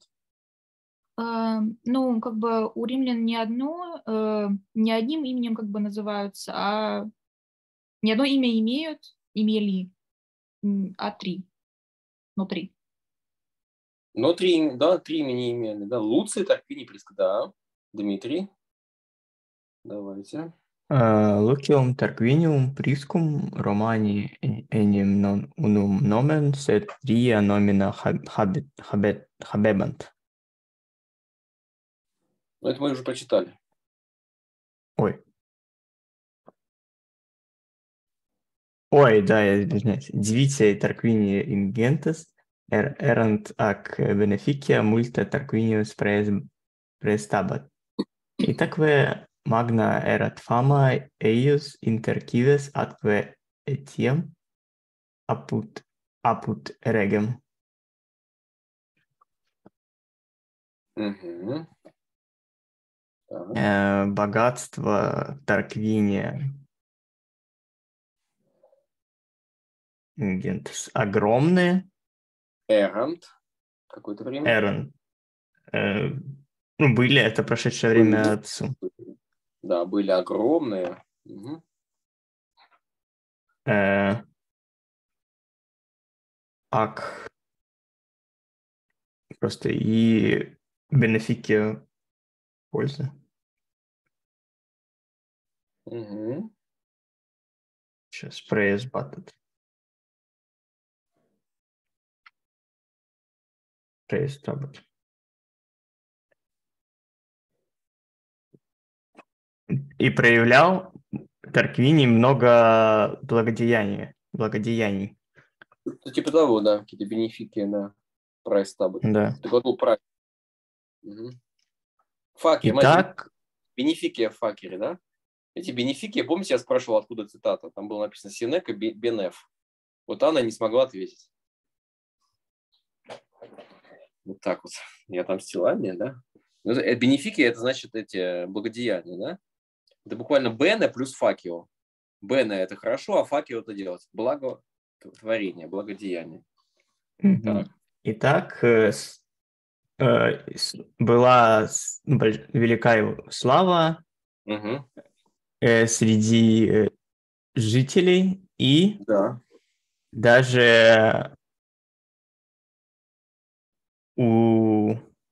Ну, как бы у римлян не одним именем как бы называются, а не одно имя имели, а три. Ну, три. Но три имени имели, да. Луций Тарквиний Приск, да. Дмитрий. Давайте. Луциум Тарквиниум Прискум Романи enim non unum nomen sed tria nomina habebant. Ну, это мы уже прочитали. Ой, да, я извиняюсь. Divitiae Tarquinie ingentes erant ac beneficia multa Tarquinius praestabat. Итакве magna erat fama eius inter cives atque etiam apud regem. Угу. Богатство Тарквиния ingentes огромные. Эрант. Какое-то время. Эрон. Ну, были, это прошедшее время отцу. Да, были огромные. Угу. Ак. Просто и бенефики пользы. Угу. Сейчас прейс батут. Прейс табут. И проявлял Тарквиний много благодеяний. Ну, типа того, да, какие-то бенефики на прайс табы. Да. Так вот был прайс. Угу. Факер, Итак, бенефики в факере, да? Эти бенефики, помните, я спрашивал, откуда цитата? Там было написано Синека Бенеф. Вот Анна не смогла ответить. Вот так вот. Я отомстила Анне, да? Бенефикия — это значит эти благодеяния, да? Это буквально бене плюс факио. Бене — это хорошо, а факио — это делать. Благотворение, благодеяние. Так. Итак, была великая слава среди жителей и даже у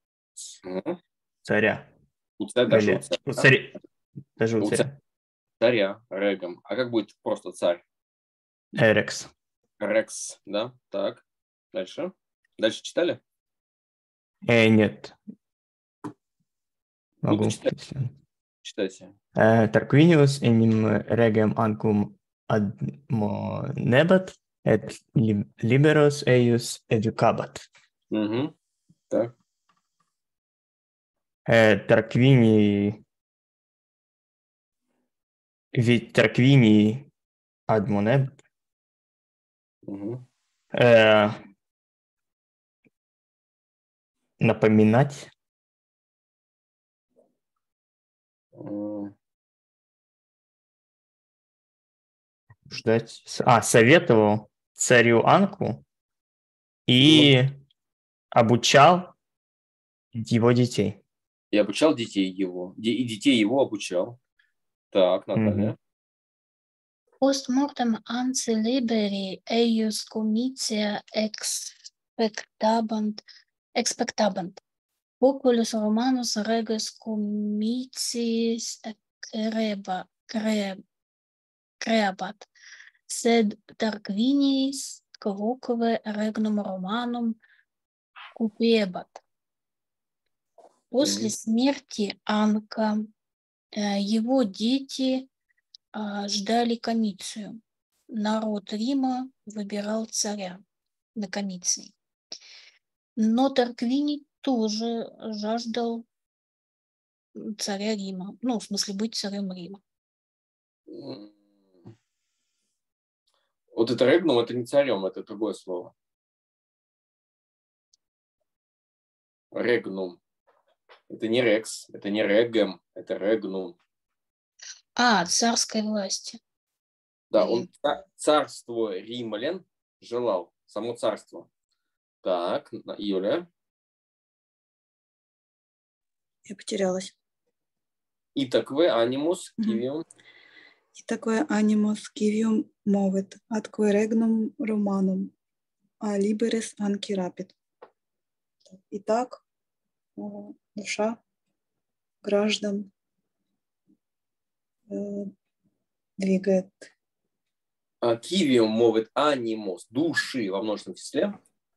царя. Даже у царя. Даже у царя. Царя, регом. А как будет просто царь? Рекс. Рекс, да? Так. Дальше. Дальше читали? Нет. Могу. Читайте. Tarquinius enim regem ancum admonebat et liberos eius educabat. Так. Tarquinii admonebat. Напоминать. Ждать. Советовал царю Анку и обучал его детей. И обучал детей его. И детей его обучал. Так, Наталья. Post mortem ansi liberi eius comitia expectabant. Populus Romanus reges comitiis creabat, sed Tarquinius quoque regnum Romanum cupiebat. После смерти Анка его дети ждали комицию. Народ Рима выбирал царя на комиции. Но Тарквиний тоже жаждал царя Рима. Ну, в смысле, быть царем Рима. Вот это регнум, это не царем, это другое слово. Регнум. Это не рекс, это не регем, это регнум. Царской власти. Да, он царство римлян желал, само царство. Так, Юля. Я потерялась. Итакве анимус кивиум. Итакве анимус кивиум мовет, атque regnum Romanum, а liberes anci rapid. Итак, душа граждан двигает. Кивиум мовит анимус, души во множественном числе.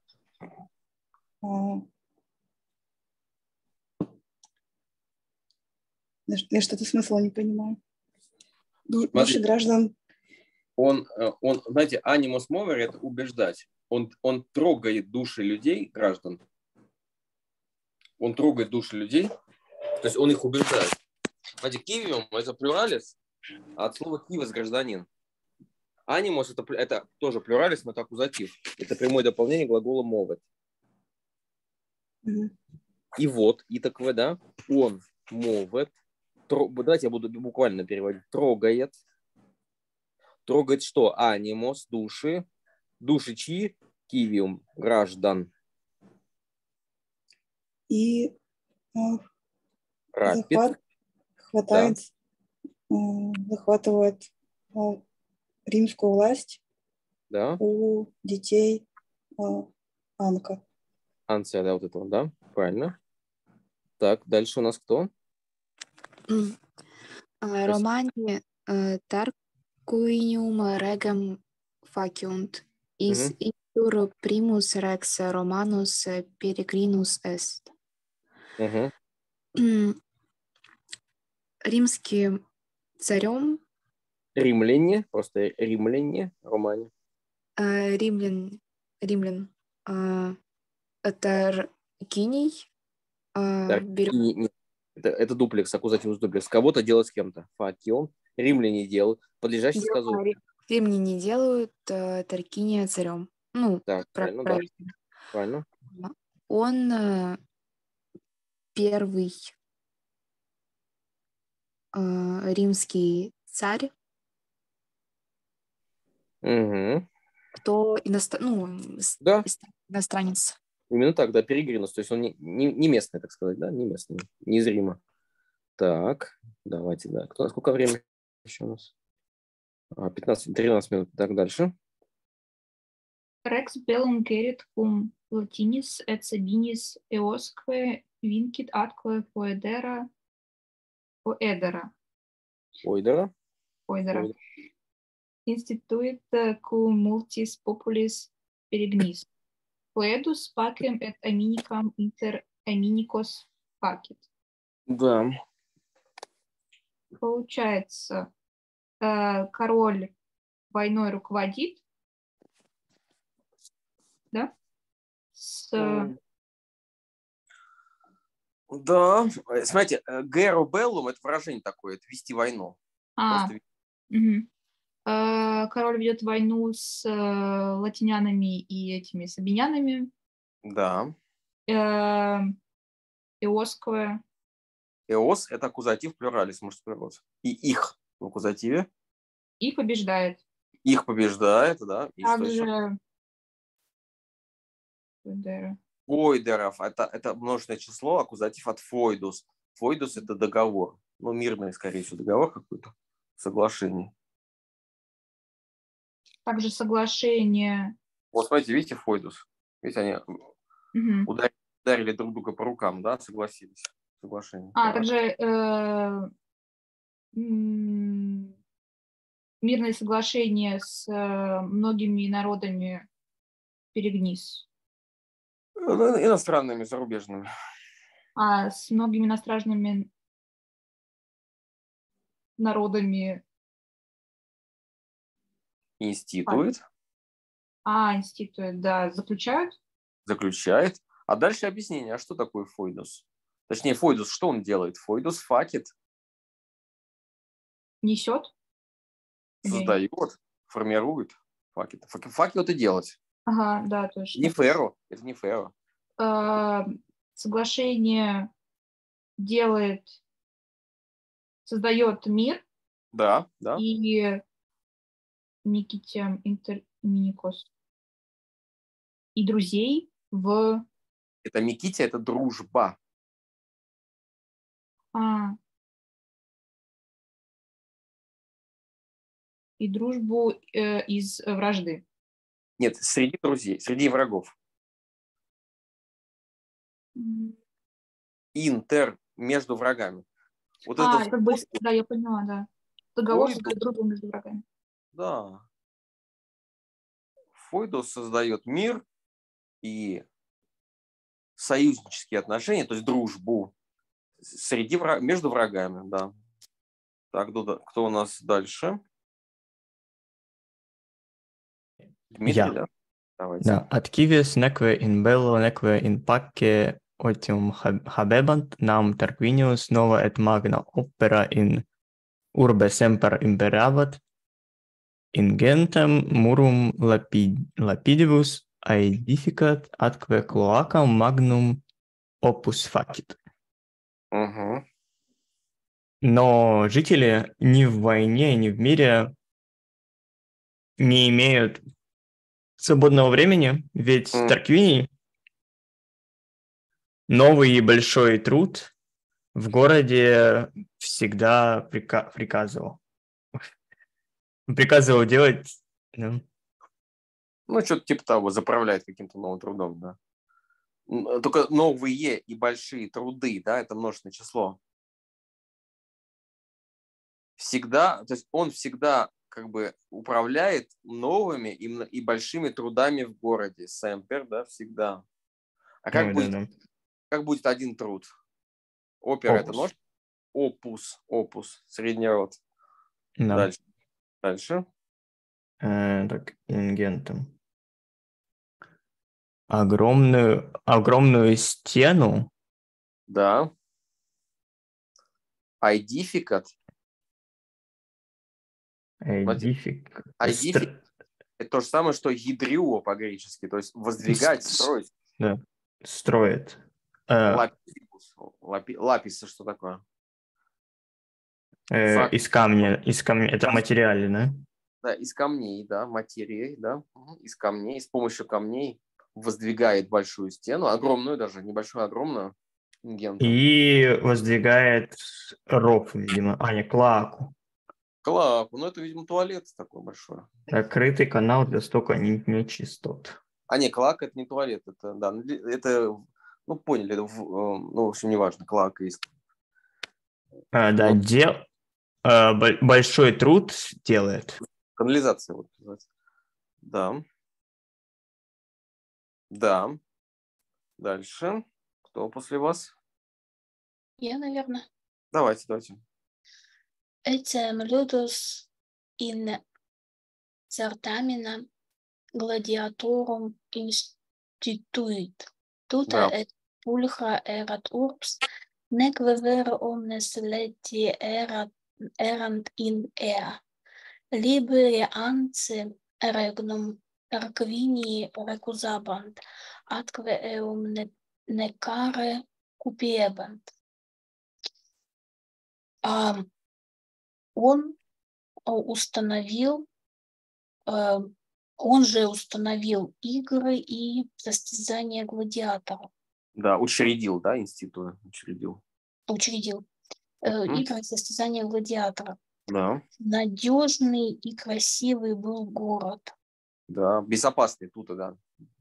Я что-то смысла не понимаю. Души граждан. Он, знаете, анимус мовер — это убеждать. Он трогает души людей, граждан. Он трогает души людей, то есть он их убеждает. Знаете, кивиум — это плюралис, а от слова кивас — гражданин. Анимус — это тоже плюралис, но это аккузатив. Это прямое дополнение глагола мовет. И вот, и такое, да, он мовет. Давайте я буду буквально переводить. Трогает. Трогает что? Анимус, души. Души чьи? Кивиум, граждан. И захватывает римскую власть у детей Анка. Анция, да, вот этого, да? Правильно. Так, дальше у нас кто? Романи Tarquinium regem faciunt, is itur primus rex Romanus peregrinus est. Римским царем. Римляне, просто римляне, романе. Римлян. Таркиний. Это дуплекс, аккузативус дуплекс. Кого-то делать с кем-то. Факион. Римляне делают. Подлежащий сказу. Римляне делают Таркиния царем. Ну, так, правильно. Он первый римский царь, Мгм. кто Да, иностранец. именно так, да, Перегринус. То есть он не местный, так сказать, да, не местный, не из Рима. Так, давайте, да. Сколько времени еще у нас? 13 минут. Так, дальше. Rex bellum gerit cum latinis et sabinis eosque vincit atque foedera. Ойдера. Instituit cum multis populis peregnis. Foedus pacem et aminicam inter aminicos facit. Да. Получается, король войной руководит, да? Да, смотрите, геро беллум – это выражение такое, это вести войну. Просто Мгм. Король ведет войну с латинянами и этими сабинянами. да. Иосковая. Эос – это аккузатив плюралис, мужской род. И их в аккузативе. И побеждает. Их побеждает, да. И что еще? Также Фойдеров – это множественное число, аккузатив от фойдус. Фойдус – это договор. Ну, мирный, скорее всего, договор какой-то, соглашение. также соглашение. Вот смотрите, видите, фойдус. Видите, они Мгм. ударили друг друга по рукам, да, согласились. Соглашение. Так. Также мирное соглашение с многими народами перегниз. Иностранными, зарубежными. С многими иностранными народами. Институет. Институет, да, Заключает. А дальше объяснение, а что такое фойдус? Точнее, фойдус, что он делает? Фойдус факит. Несет. Создает, формирует. Факит. Факит это делать. Ага, да, точно. Не феро. Это не феро. Соглашение создает мир. Да, да. И Никитям интерминикос. И друзей в... Это Микития, это дружба. И дружбу из вражды. Нет, среди друзей, среди врагов. Интер, между врагами. Вот это как быстро, да, я поняла, да. Договор создает дружбу между врагами. Да. Фойдус создает мир и союзнические отношения, то есть дружбу между врагами, да. Так, кто у нас дальше? Дмитрий, да? Давайте. Да. Adquives neque in bello neque in pacce otium habebant nam Tarquinius nova et magna opera in urbe semper imperavat in gentem murum lapidibus aedificat atque cloacam magnum opus facit. Угу. Но жители ни в войне, ни в мире не имеют свободного времени, ведь Тарквиний новый и большой труд в городе всегда приказывал делать. Да. Ну, что-то типа того, заправляет каким-то новым трудом, да. Только новые и большие труды, да, это множественное число. Всегда, то есть он всегда как бы управляет новыми и большими трудами в городе. Сэмпер, да, всегда. А как будет один труд? Опера это множество? Опус, средний род. Да. Дальше. Так, ингентом. Огромную стену. Да. Айдификат. Айдифик. Это то же самое, что гидрио по-гречески, то есть воздвигать, строить. Да, строит. лапус. Лапис, что такое? Из камня. Это материалы, да? Да, из камней, да, материи, да, из камней, с помощью камней воздвигает большую стену, огромную даже, небольшую, огромную. И воздвигает ров, видимо. Не, клоаку. Клоаку, ну это, видимо, туалет такой большой. Закрытый канал для стока нечистот. Не, клоак это не туалет, это, да, это, ну, поняли, это, ну, в общем, неважно, клоак есть. Да, большой труд делает. Канализация, вот, называется. Да. Да. Дальше. Кто после вас? Я, наверное. Давайте. Ecem ludus in certamina gladiatorum instituit. Tuta Да. et pulchra erat urbs, neque vere omnes leti erant in ea. Liberi ance regnum Tarquinii recusabant, atque eum necare cupiebant. Он же установил игры и состязания гладиаторов. Да, учредил, да, институт учредил. Учредил игры и состязания гладиаторов. Да. Надежный и красивый был город. Да, безопасный тут, да.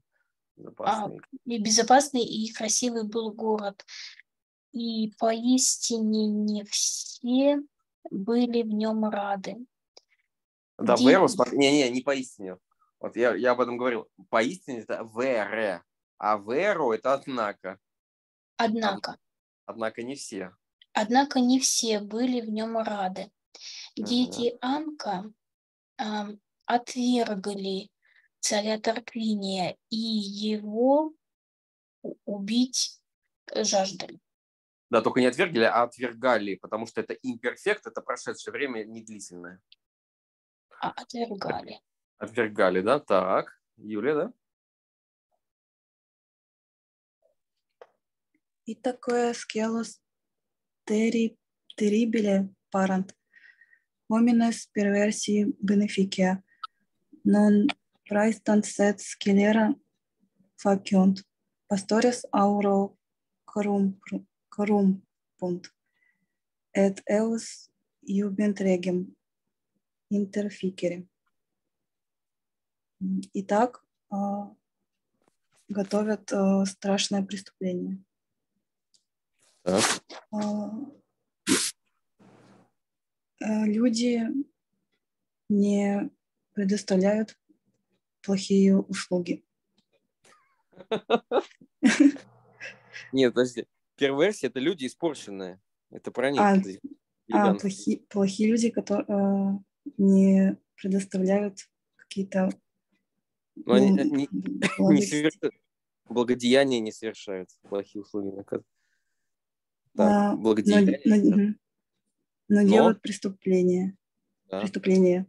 Безопасный и красивый был город. И поистине не все были в нем рады. Да, веру, не поистине. Вот я об этом говорил. Поистине это вере, а веру это однако. Однако не все. Однако не все были в нем рады. Дети Анка отвергли царя Тарквиния и его убить жаждали. Да, только не отвергли, а отвергали, потому что это имперфект, это прошедшее время недлительное. Отвергали. Отвергали, да? Так. Юлия, да? И такое скелос terribile parent, homines perversi beneficia, non praestant sed scelera faciunt, pastores auro corrumpunt, et eos iubent regem interficere. Итак, готовят страшное преступление. Люди не предоставляют плохие услуги. Нет, подожди. Перверсия – это люди испорченные. Это про них. Плохие люди, которые не предоставляют какие-то не совершают. Благодеяния не совершают. Плохие услуги наказывают. Так, благодеяния. Но делают преступления. Да. Преступления.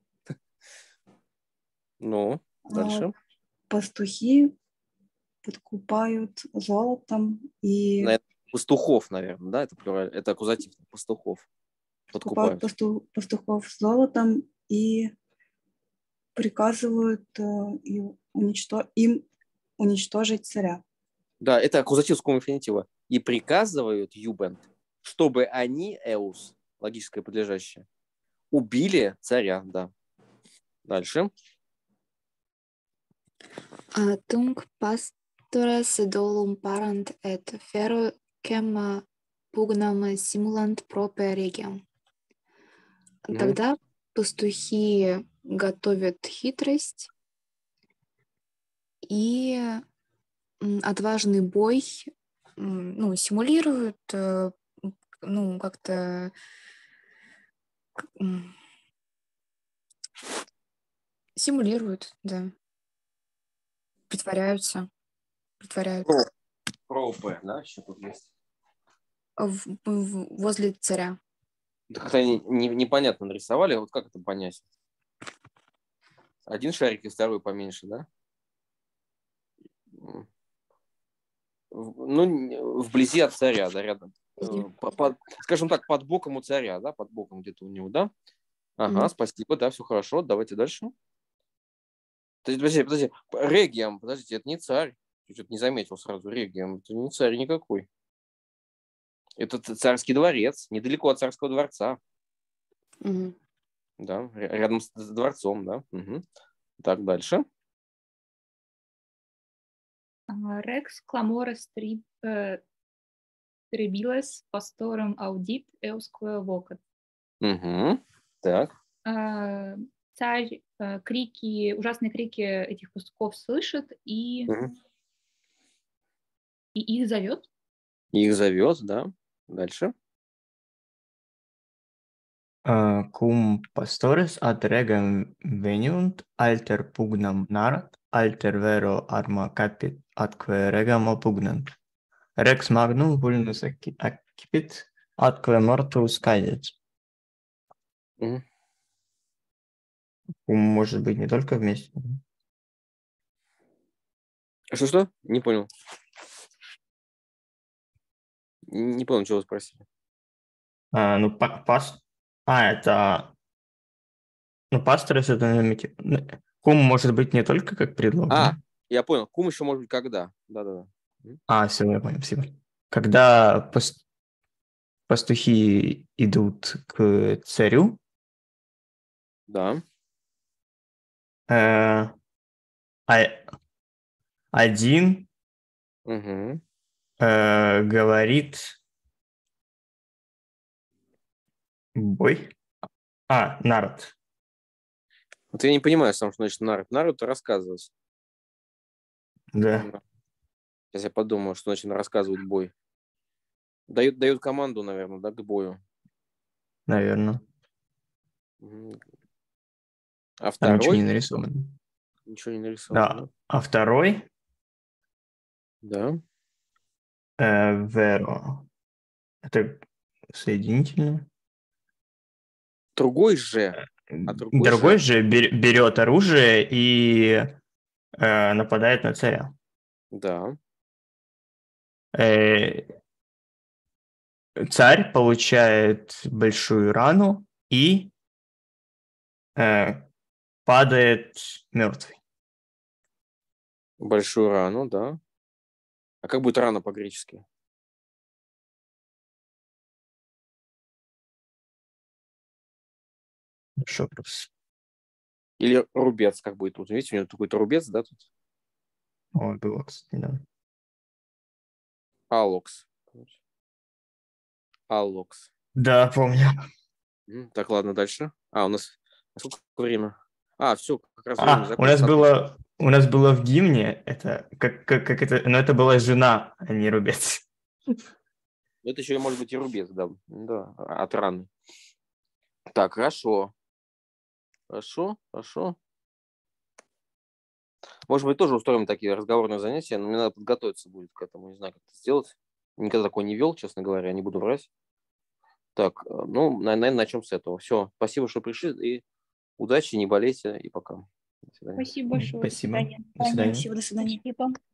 Ну, дальше. Пастухи подкупают золотом и... Пастухов, наверное, да? Это аккузатив пастухов. Подкупают пастухов золотом и приказывают им уничтожить царя. Да, это аккузатив ском инфинитива. И приказывают юбент, чтобы они, эус, логическое подлежащее, убили царя, да. Дальше. Tunc pastores dolum parant et ferocem pugnam simulant prope regem. Тогда пастухи готовят хитрость и отважный бой, симулируют, как-то симулируют, да. Притворяются. Пропе, да, еще тут есть. Возле царя. Как-то они непонятно нарисовали, вот как это понять? Один шарик и второй поменьше, да? Ну, вблизи от царя, да, рядом. Скажем так, под боком у царя, да, под боком где-то у него, да? Ага, спасибо, да, все хорошо. Давайте дальше. Подожди. Региум, подождите, это не царь. Я что-то не заметил сразу. Региум, это не царь никакой. Это царский дворец, недалеко от царского дворца. Да, рядом с дворцом, да. Так, дальше. Rex clamores tribiles pastorem audit eusque vocat. Так. Царь ужасные крики этих пастухов слышит и их зовет. Их зовет, да. Дальше. Cum pastores ad regem veniunt, alter pugnam narat, alter vero arma capit, atque regam oppugnant. Rex magnum vulnus accipit, atque mortus caedit. Cum может быть не только вместе. Что? Не понял. Не понял, чего вы спросили. Это... Ну, пасторес это... Кум может быть не только как предлог. Я понял. Кум еще может быть когда. Да. Все, я понял, спасибо. Когда пастухи идут к царю, да. Один говорит бой. Народ. Вот я не понимаю сам, что значит народ. Народ рассказывать. Да. Сейчас я подумаю, что значит рассказывать бой. Дают команду, наверное, да, к бою. Наверное. А второй? Там ничего не нарисовано. Ничего не нарисовано. Да. А второй? Да. Веро. Это соединительное. Другой же. Другой же берет оружие и нападает на царя. Да. Царь получает большую рану и падает мертвый. Большую рану, да. А как будет рана по-гречески? Шопрос. Или рубец, как будет тут. Видите, у него какой-то рубец, да, тут? Было, кстати, да. Алокс. Да, помню. Так, ладно, дальше. У нас сколько время? Все, как раз время закончилось. У нас было в гимне, это как это, но это была жена, а не рубец. Это еще может быть и рубец, да, от раны. Так, хорошо. Может быть, тоже устроим такие разговорные занятия, но мне надо подготовиться будет к этому, не знаю, как это сделать. Никогда такое не вел, честно говоря, не буду врать. Так, наверное, начнем с этого. Все, спасибо, что пришли, и удачи, не болейте, и пока. Спасибо большое. Спасибо. До свидания. До свидания. Спасибо, до свидания. Спасибо.